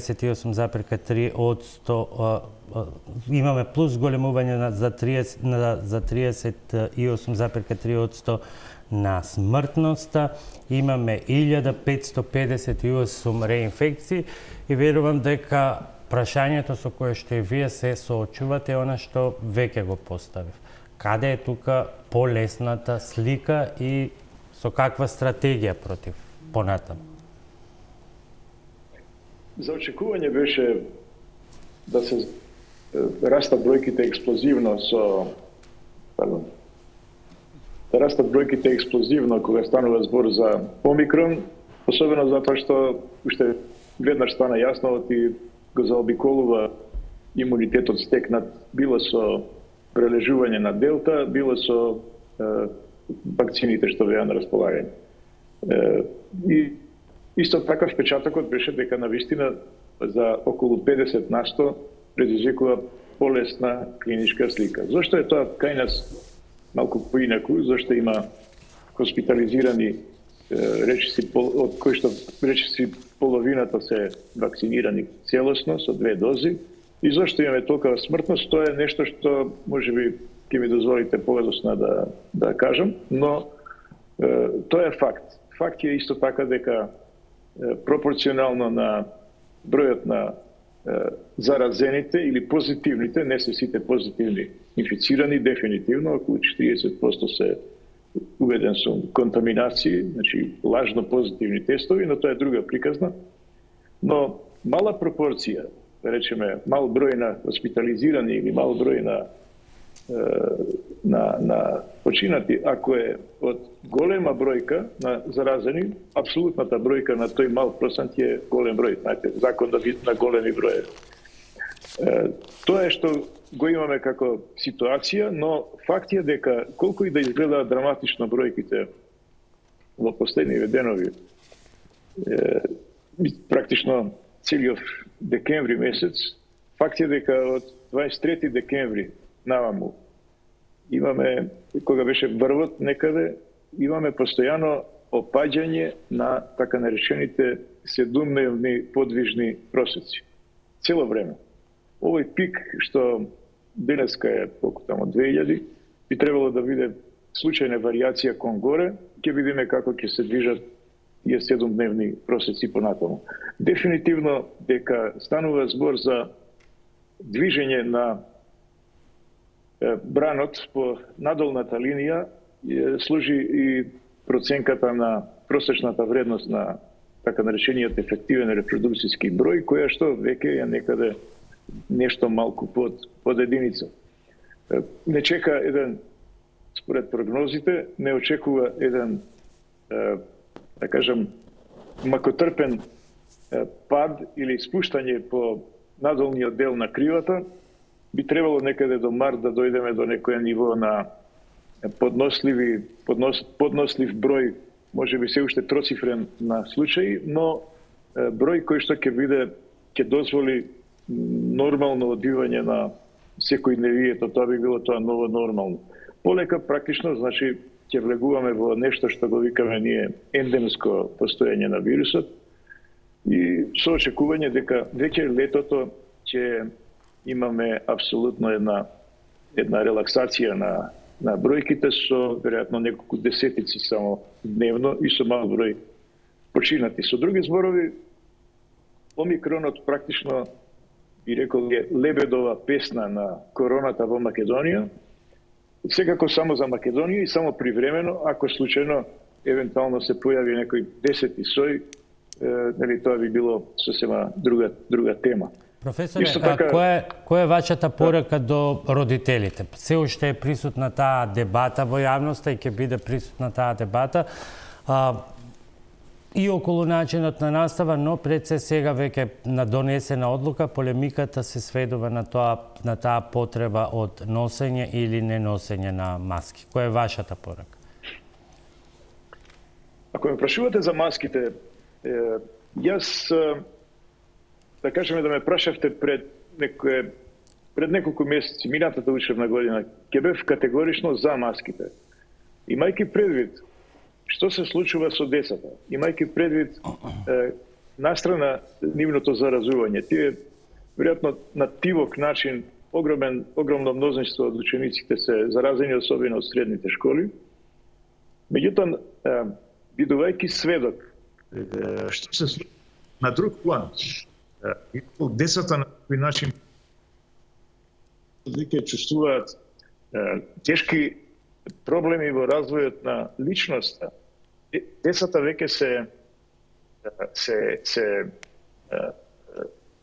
38,3%, имаме плюс зголемување за 38,3% на смртноста, имаме 1558 реинфекции, и верувам дека прашањето со кое што и вие се соочувате е она што веќе го поставив. Каде е тука полесната слика и со каква стратегија против понатаму? За очекување беше да се растат бројките експлозивно да растат бројките експлозивно кога станува збор за Омикрон, особено затоа што уште веднаш стана јасно и го заобиколува имунитетот стекнат било со прележување на Делта, било со вакцините што беа на располагање. И исто така впечатокот беше дека навистина за околу 50% предизвикува полесна клиничка слика. Зошто е тоа кај нас малку поинаку? Зошто има хоспитализирани речиси од кои што речиси половината се вакцинирани целосно со 2 дози? И зашто имаме толкова смртност, тоа е нешто што можеби ќе ми дозволите поведосно да кажам, но тоа е факт. Факт е исто така дека пропорционално на бројот на заразените или позитивните, не се сите позитивни инфицирани, дефинитивно, околу 40% се уведен со контаминации, значи лажно позитивни тестови, но тоа е друга приказна. Но мала пропорција, да речеме, мал број на хоспитализирани или мал број на починати, ако е од голема бројка на заразени, апсолутната бројка на тој мал процент е голем број. Знаете, закон да биде на големи бројеви. Тоа е што го имаме како ситуација, но факт е дека колку и да изгледаат драматично бројките во последниве денови, практично целиот декември месец, факт е дека од 23 декември наваму имаме, кога беше врвот некаде, имаме постојано опаѓање на така наречените 7-дневни подвижни просеци. Цело време. Овој пик што денеска е колку тамо 2000, би требало да биде случајна варијација кон горе, ќе видиме како ќе се движат тие 7-дневни просеци понатаму. Дефинитивно дека станува збор за движење на бранот по надолната линија, служи и проценката на просечната вредност на така наречениот ефективен репродукцијски број, која што веќе е некаде нешто малку под единица. Не чека еден, според прогнозите, не очекува еден, да кажам, макотрпен пад или спуштање по надолниот дел на кривата. Би требало некаде до март да дојдеме до некој ниво на поднослив број, може би се уште троцифрен на случаи, но број кој што ќе дозволи нормално одвивање на секојдневието, тоа би било тоа ново нормално. Полека практично, значи, ќе влегуваме во нешто што го викаме ние ендемско постоење на вирусот и со очекување дека веќе летото ќе имаме апсолутно една релаксација на бројките со веројатно неколку десетици само дневно и со мал број починати. Со други зборови, Омикронот практично би рекол е лебедова песна на короната во Македонија. Секако само за Македонија и само привремено, ако случајно евентуално се појави некој 10-ти сој, нели тоа би било сосема друга тема. Професоре, која е вашата порака до родителите? Се уште е присутна таа дебата во јавноста и ќе биде присутна таа дебата и околу начинот на настава, но пред се сега веќе на донесена одлука, полемиката се сведува на таа потреба од носење или не носење на маски. Која е вашата порака? Ако ме прашувате за маските, јас да кажеме да ме прашавте пред неколку месеци, минатата учебна година, ќе бев категорично за маските. Имајќи предвид што се случува со децата, имајќи предвид настрана нивното заразување, тие веројатно на тивок начин огромно мнозинство од учениците се заразени, особено од средните школи. Меѓутоа, бидувајќи сведок што се случува на друг план, децата на кој начин веќе чувствуваат тешки проблеми во развојот на личноста. Децата веќе се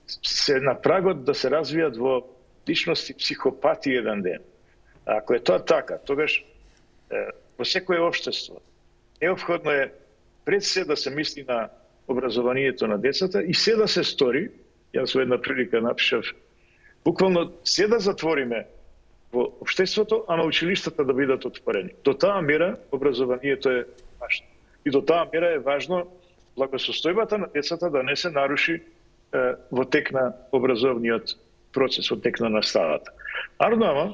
се на прагот да се развијат во личности психопати еден ден. Ако е тоа така, тогаш во секое општество неопходно е пред се да се мисли на образованието на децата и се да се стори, јас во една прилика напишав, буквално се да затвориме во општеството, а на училиштата да бидат отворени. До таа мера образованието е важно. И до таа мера е важно благосостојбата на децата да не се наруши во тек на образовниот процес, во тек на наставата. Ама,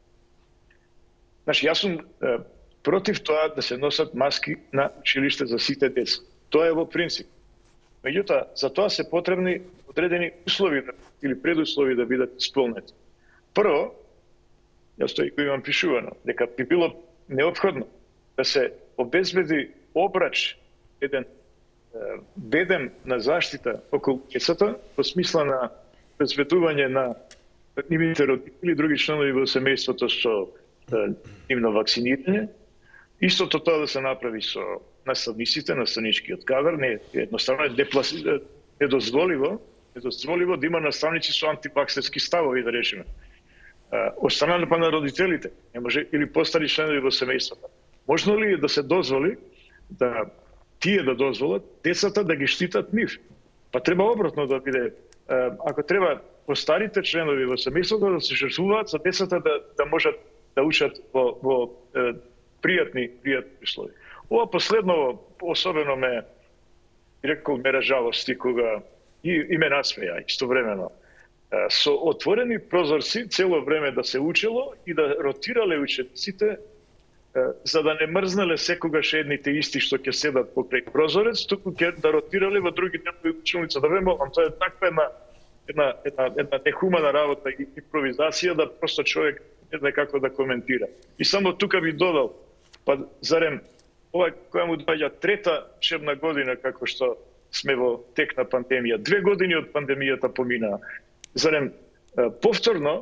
јас сум против тоа да се носат маски на училиште за сите деца. Тоа е во принцип. Меѓутоа, за тоа се потребни одредени услови или предуслови да бидат исполнети. Прво, јас тој го имам пишувано, дека би било неопходно да се обезбеди обрач, еден бедем на заштита околу децата, во смисла на обезбедување на нивните родители и други членови во семејството со нивно вакцинирање. Истото тоа да се направи со наставниците, наставничкиот кадар, не едноставно е недозволиво да има наставници со антиваксерски ставови, да речеме. Од страна на родителите, не може, или постари членови во семејството. Можно ли е да се дозволи да тие да дозволат децата да ги штитат нив? Па треба обратно да биде, ако треба постарите членови во семејството да се жртвуваат за децата да можат да учат во пријатни услови. Ова последно особено ме жалости кога и ме насмеја истовремено. Со отворени прозорци цело време да се учело и да ротирале учениците за да не мрзнале секогаш едните исти што ќе седат покрај прозорец, туку ќе да ротирале во други делови училница. Да ве молам, тоа е таква една нехумана работа и импровизација да просто човек не знае како да коментира. И само тука би додал, па зарем ова која му доаѓа трета учебна година како што сме во тек на пандемија, 2 години од пандемијата поминаа. Зарем повторно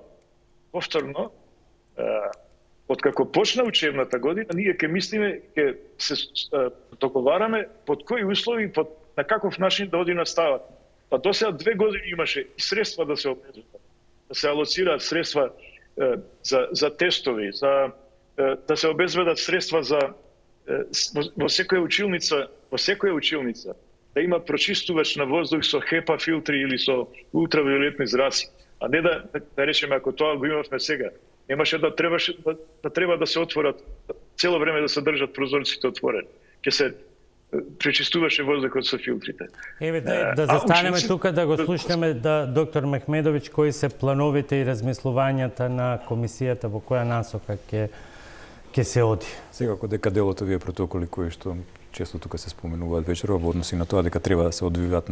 откако почна учебната година, ние ќе мислиме, ќе се договараме под кои услови, на каков начин да оди настава. Па досега 2 години имаше и средства да се обезбедат, да се алоцираат средства за тестови, да се обезбедат средства за во секоја училница да има прочистувач на воздух со HEPA филтри или со ултравиолетни зраци, а не да речеме ако тоа го имавме сега. Немаше да треба да се отворат цело време да се држат прозорците отворени. Ќе се пречистуваше воздухот со филтрите. Еве да застанеме тука да го слушнеме доктор Мехмедовиќ кои се плановите и размислувањата на комисијата во која насока ќе се оди. Секако дека дел од овие протоколи кои што често тука се споменуваат вечерва во односи на тоа дека треба да се одвиваат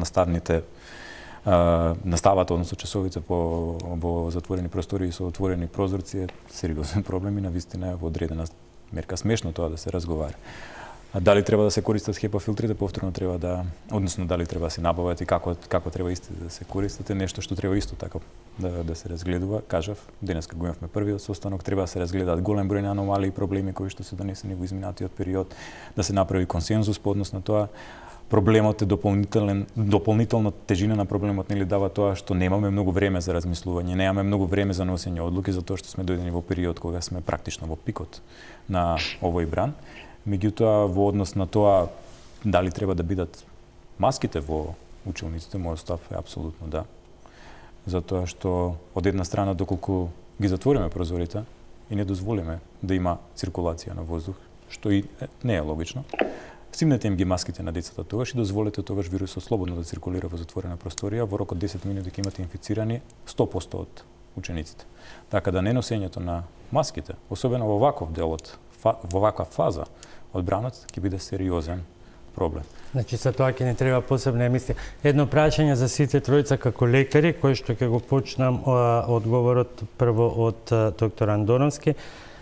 наставата, односно часовите во затворени простории со отворени прозорци е сериозен проблем и навистина е во одредена мерка смешно тоа да се разговара. Дали треба да се користат HEPA филтрите, повторно треба односно дали треба да се набават и како треба исти да се користат е нешто што треба исто така да се разгледува. Кажав, денеска го имавме првиот состанок, треба да се разгледаат голем број на аномалии и проблеми кои што се донесени во изминатиот период, да се направи консензус по однос на тоа. Проблемот е дополнителна тежина на проблемот нели дава тоа што немаме многу време за размислување, немаме многу време за носење одлуки затоа што сме дојдени во период кога сме практично во пикот на овој бран. Меѓутоа во однос на тоа дали треба да бидат маските во училниците, мојот став е апсолутно да. Затоа што од една страна доколку ги затвориме прозорите и не дозволиме да има циркулација на воздух, што и не е логично, стимнете им ги маските на децата тогаш и дозволете тогаш вирусот слободно да циркулира во затворена просторија, во рок од 10 минути ќе имате инфицирани 100% од учениците. Така да неносењето на маските, особено во ваков дел во ваква фаза од бранот ќе биде сериозен проблем. Значи за тоа ќе не треба посебна емисија. Едно прашање за сите тројца како лекари, кој што ќе го почнам одговорот прво од доктор Андоновски.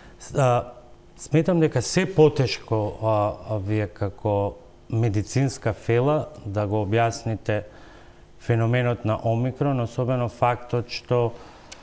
Сметам дека се потешко вие како медицинска фела да го објасните феноменот на Омикрон, особено фактот што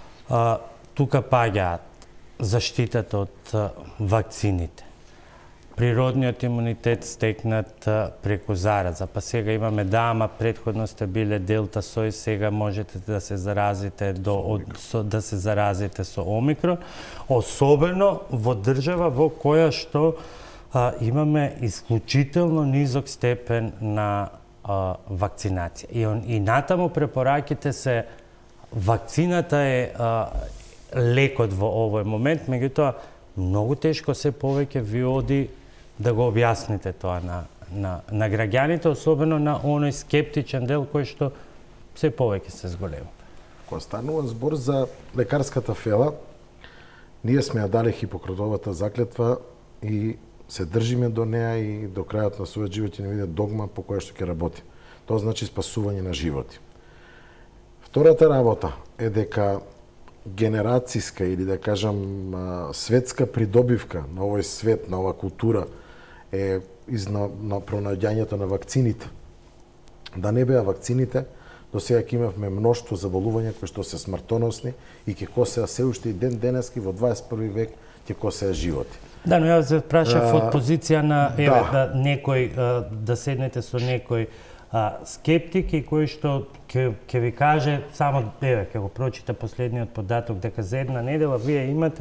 тука паѓаат заштитата од вакцините. природниот имунитет стекнат преку зараза. Па сега имаме ама претходно сте биле делта сој, сега можете да се заразите да се заразите со омикрон, особено во држава во која што имаме исклучително низок степен на вакцинација. И натаму препораките се вакцината е лекот во овој момент, меѓутоа многу тешко се повеќе ви оди да го објасните тоа на граѓаните, особено на оној скептичен дел кој што се повеќе се зголема. Кога станува збор за лекарската фела, ние сме ја дале Хипократовата заклетва и се држиме до неа и до крајот на својот живот ќе не биде догма по која што ќе работи. Тоа значи спасување на животи. Втората работа е дека генерацијска или да кажам светска придобивка на овој свет, на оваа култура е на пронаѓањето на вакцините. Да не беа вакцините, до сега ќе имавме мноштво заболувања кои што се смртоносни и ќе косеа се уште и ден денески во 21 век ќе косеа животи. Да, но ја се прашав од позиција на да некој да седнете со некој скептик и кој што ќе ви каже само ќе го прочита последниот податок дека за една недела вие имате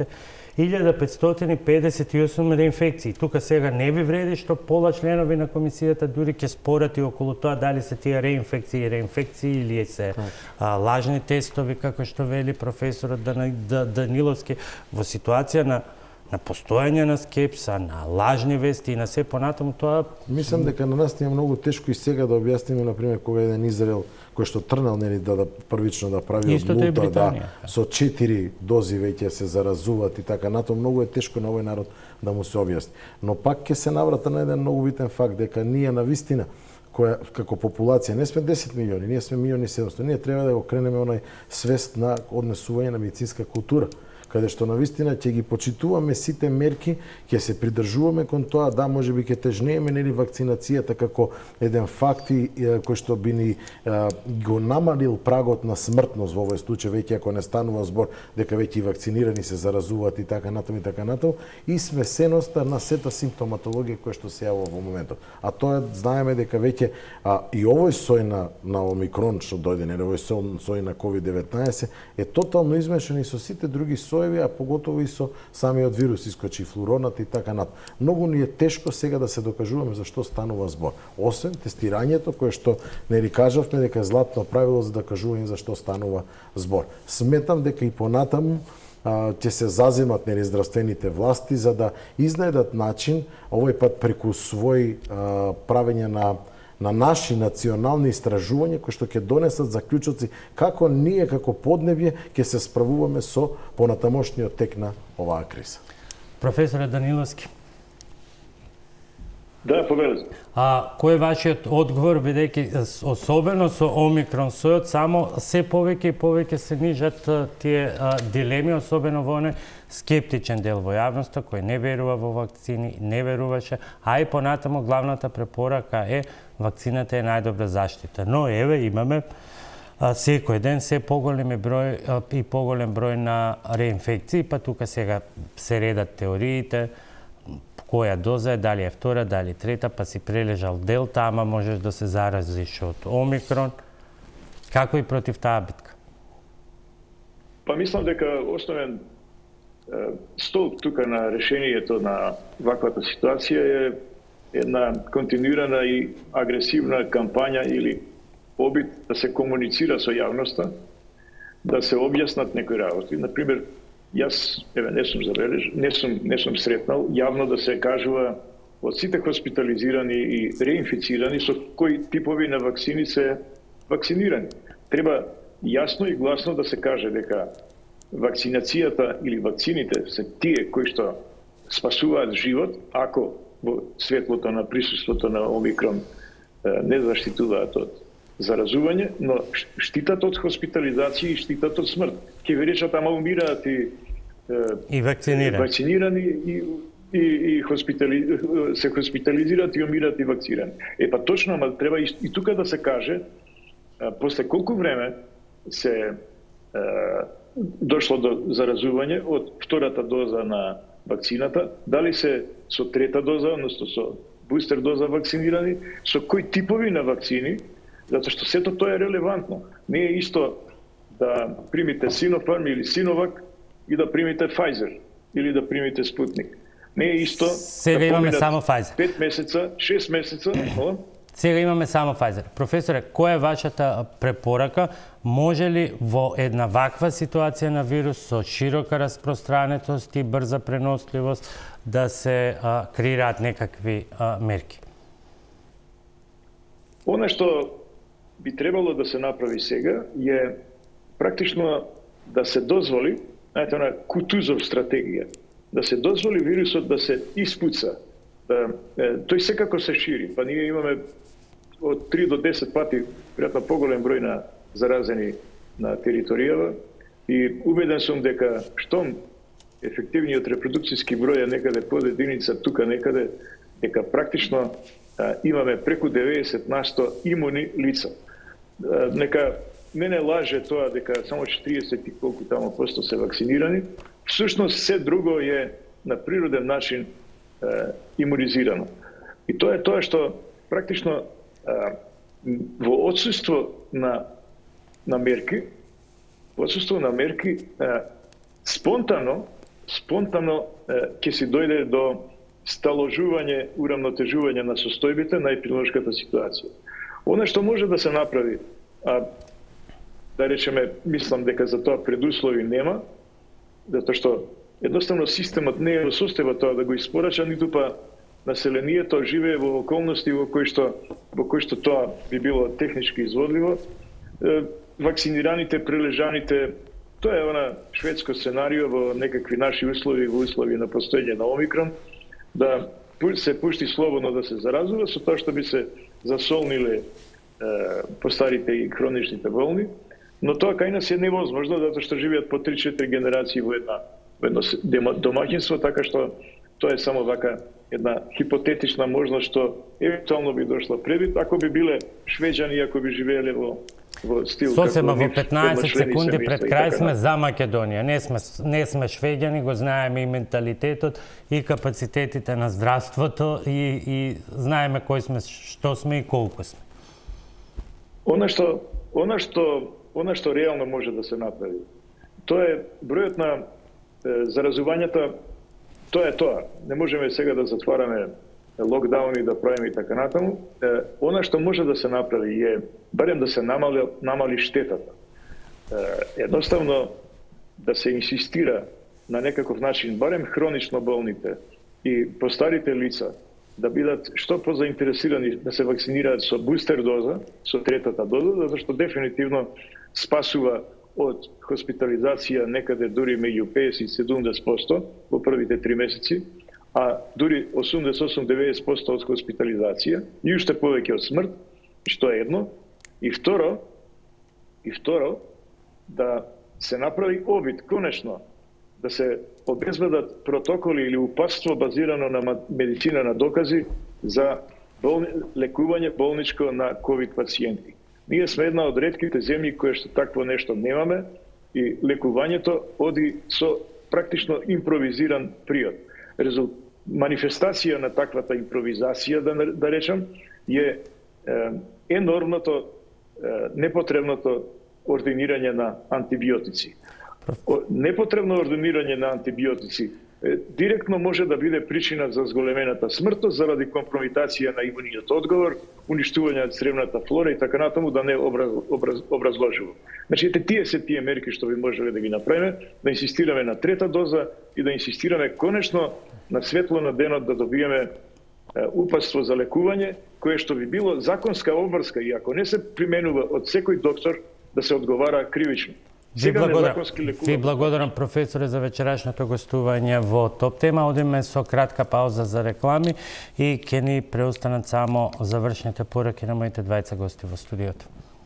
1558 реинфекции. Тука сега не ви вреди што пола членови на комисијата дури ќе спорат и околу тоа дали се тие реинфекции или се лажни тестови, како што вели професорот Даниловски, во ситуација на постојање на скепса, на лажни вести и на се понатаму тоа... Мислам дека на нас е многу тешко и сега да објасниме, например, кога еден Израел, кој што трнал нели да првично да прави од лута, со 4 дози веќе се заразуваат и така натаму, многу е тешко на овој народ да му се објасни. Но пак ќе се наврата на еден многу битен факт дека ние на вистина која како популација не сме 10 милиони, ние сме 1.700.000. Ние треба да го кренеме онај свест на однесување на медицинска култура, каде што навистина ќе ги почитуваме сите мерки, ќе се придржуваме кон тоа, да, можеби ќе тежнееме нели вакцинацијата како еден факт кој што би ни го намалил прагот на смртност во овој случај, веќе ако не станува збор дека веќе и вакцинирани се заразуваат и така натаму, и сме сеноста на сета симптоматологија која што се јавува во моментот. А тоа знаеме дека веќе и овој сој на омикрон што дојде, нели овој сој на COVID-19 е тотално измешан и со сите други сојови, а поготово и со самиот вирус, искочи флуронат и така натаму. Многу ни е тешко сега да се докажуваме за што станува збор. Освен тестирањето кое што нели кажавме дека е златно правило за докажување за што станува збор. Сметам дека и понатаму ќе се заземат нели здравствените власти за да изнајдат начин, овој пат преку свој правење на наши национални истражувања кои што ќе донесат заклучоци како ние како поднебје ќе се справуваме со понатамошниот тек на оваа криза. Професоре Даниловски. Да, повелете. Кој е вашиот одговор, бидејќи особено со омикрон сојот само се повеќе и повеќе се нижат тие дилеми, особено во оној скептичен дел во јавноста кој не верува во вакцини, не веруваше, а и понатаму главната препорака е вакцината е најдобра заштита. Но еве имаме секој ден се поголем број на реинфекции, па тука сега се редат теориите, која доза е, дали е втора, дали трета, па си прележал делта, ама можеш да се заразиш од омикрон. Како и против таа битка? Па мислам дека основен столб тука на решението на ваквата ситуација е една континуирана и агресивна кампања или обид да се комуницира со јавноста, да се објаснат некои работи. Например, јас не сум забележал, не сум сретнал јавно да се кажува од сите хоспитализирани и реинфицирани со кои типови на вакцини се вакцинирани. Треба јасно и гласно да се каже дека вакцинацијата или вакцините се тие кои што спасуваат живот, ако во светлото на присуството на омикрон не заштитуваат од заразување, но штитат од хоспитализација и штитат од смрт. Ке ви речат, ама умираат и вакцинирани и се хоспитализираат и умираат и вакцинирани. Па точно, ама треба и тука да се каже после колку време се дошло до заразување од втората доза на вакцината, дали се со трета доза, односно со бустер доза вакцинирани, со кои типови на вакцини, затоа што сето тоа е релевантно. Не е исто да примите Синофарм или Синовак и да примите Pfizer или да примите Спутник. Не е исто Сега имаме само Pfizer. 5 месеца, 6 месеца, Сега имаме само Pfizer. Професоре, која е вашата препорака? Може ли во една ваква ситуација на вирус со широка распространетост и брза преносливост да се креираат некакви мерки? Она што би требало да се направи сега е практично да се дозволи, знаете, она Кутузов стратегија, да се дозволи вирусот да се испуца. Тој секако се шири, па ние имаме од 3 до 10 пати, веројатно поголем број на заразени на територијава и убеден сум дека штом ефективниот репродукцијски број е некаде под единица, тука некаде, дека практично имаме преку 90% имуни лица. Нека не лаже тоа дека само 40 и колку тамо посто се вакцинирани, всушност се друго е на природен начин имунизирано. И тоа е тоа што практично во отсуство на мерки, спонтано ќе си дојде до сталожување, урамнотежување на состојбите на епидемиолошката ситуација. Она што може да се направи, да речеме, мислам дека за тоа предуслови нема, затоа што едноставно системот не е во состојба тоа да го испорача, ниту па населението живее во околности во кои што тоа би било технички изводливо. Вакцинираните, прележаните, тоа е она шведско сценарио во некакви наши услови, во услови на постоење на Омикрон, да се пушти слободно да се заразува, со тоа што би се засолниле постарите и хроничните болни, но тоа кај нас е невозможно, затоа што живеат по 3-4 генерации во едно домаќинство, така што тоа е само вака една хипотетична можност што евентуално би дошла пребит, ако би биле швеđани, ако би живееле во стил Сосема во 15 секунди пред крај сме за Македонија. Не сме швеđани, го знаеме и менталитетот и капацитетите на здравството и знаеме кои сме, што сме и колку сме. Она што реално може да се направи, тоа е бројот на заразувањата. Тоа е тоа. Не можеме сега да затвараме локдауни, да правиме и така натаму. Она што може да се направи е барем да се намали штетата. Едноставно да се инсистира на некаков начин, барем хронично болните и постарите лица да бидат што позаинтересирани да се вакцинираат со бустер доза, со третата доза, затоа што дефинитивно спасува од хоспитализација некаде дури меѓу 50 и 70% во првите 3 месеци, а дури 88-90% од хоспитализација и уште повеќе од смрт, што е едно. И второ, да се направи обид, конечно, да се обезбедат протоколи или упатство базирано на медицина на докази за лекување болничко на ковид пациенти. Ние сме една од ретките земји која што такво нешто немаме и лекувањето оди со практично импровизиран приод. Манифестација на таквата импровизација, да речам, е енормното, непотребното ординирање на антибиотици. Непотребно ординирање на антибиотици директно може да биде причина за зголемената смртност заради компрометација на имуниот одговор, уништување на цревната флора и така натаму, да не образложувам. Значи, тие се тие мерки што би можеле да ги направиме, да инсистираме на трета доза и да инсистираме конечно на светло на денот да добиеме упатство за лекување, кое што би било законска обврска и ако не се применува од секој доктор, да се одговара кривично. Ви благодарам, професоре, за вечерашното гостување во Топ Тема. Одиме со кратка пауза за реклами и ќе ни преостанат само завршните пораки на моите двајца гости во студиото.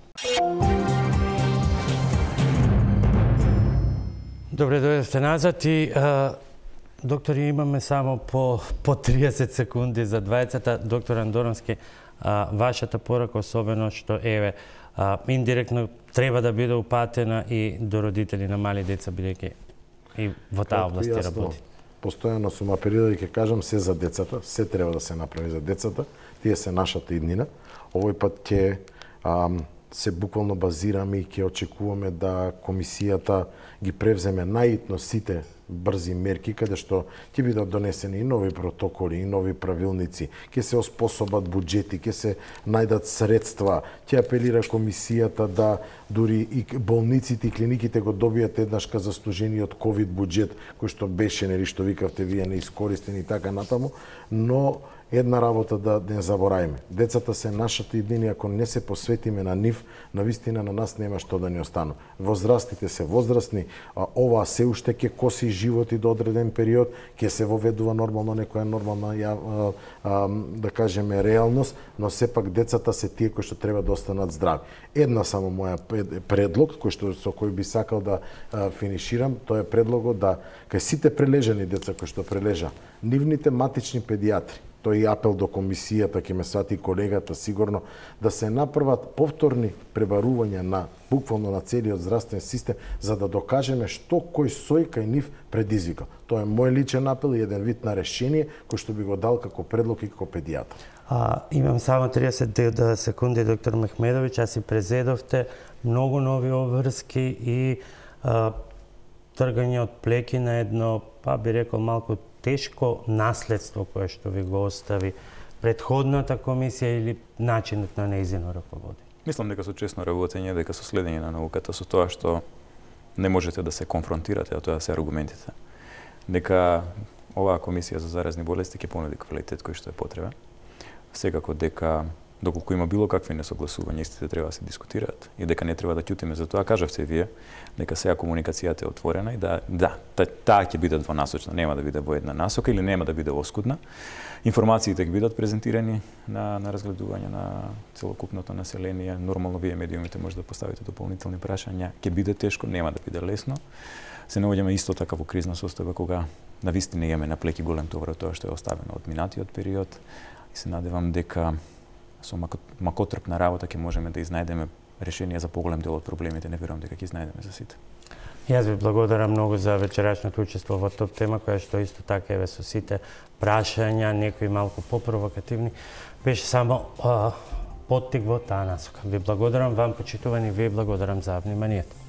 Добре, дојдовте назад и доктори, имаме само по 30 секунди за двајцата. Доктор Андоновски, вашата порака, особено што индиректно треба да биде упатена и до родители на мали деца, бидејќи и во таа област работи. постојано сум апелирал и ќе кажам се за децата, се треба да се направи за децата, тие се нашата иднина. Овој пат ќе се буквално базираме и ќе очекуваме да комисијата ги превземе најитно сите брзи мерки, каде што ќе бидат донесени и нови протоколи, и нови правилници, ќе се оспособат буџети, ќе се најдат средства, ќе апелира комисијата да дури и болниците и клиниките го добијат еднашка заслужениот ковид буџет, кој што беше, нели што викавте вие, неискористен и така натаму, но една работа да не забораваме. Децата се нашата иднина, ако не се посветиме на нив, навистина на нас нема што да ни остану. Возрастите се возрастни, ова се уште ќе коси животи до одреден период, ќе се воведува нормално некоја нормална да кажеме реалност, но сепак децата се тие кои што треба да останат здрави. Една само моја предлог со кој би сакал да финиширам, тоа е предлогот да кај сите прележани деца кои што прележа, нивните матични педиатри, тој и апел до комисијата, ќе ме свати колегата сигурно, да се направат повторни пребарувања на буквално на целиот здравствен систем, за да докажеме што кој сој кај нив предизвикал. Тоа е мој личен апел и еден вид на решение кој што би го дал како предлог и како педијатар. Имам само 30 секунди, доктор Мехмедовиќ, а си презедовте многу нови обврски и тргање од плеки на едно, па би рекол, малку тешко наследство кое што ви го остави претходната комисија или начинот на нејзино раководење? Мислам дека со честно работење, дека со следење на науката, со тоа што не можете да се конфронтирате, а тоа се аргументите. Дека оваа комисија за заразни болести ќе понуди квалитет кој што е потребен. Секако дека доколку има било какви несогласувања, истите треба да се дискутираат и дека не треба да ќутиме за тоа. Кажавте вие дека сега комуникацијата е отворена и таа ќе биде двонасочна, нема да биде во една насока или нема да биде оскудна. Информациите ќе бидат презентирани на разгледување на целокупното население. Нормално вие медиумите може да поставите дополнителни прашања. Ќе биде тешко, нема да биде лесно. Се наоѓаме исто така во кризна состојба кога навистина имаме на плеки голем товар тоа што е оставено од минатиот период. И се надевам дека со макотрпна работа ќе можеме да изнајдеме решение за поголем дел од проблемите. Не верувам дека ќе изнајдеме за сите. Јас ви благодарам многу за вечерашното учество во топ тема, која што исто така еве со сите прашања, некои малку попровокативни, беше само поттик во таа насока. Ви благодарам, вам почитувани, ви благодарам за вниманието.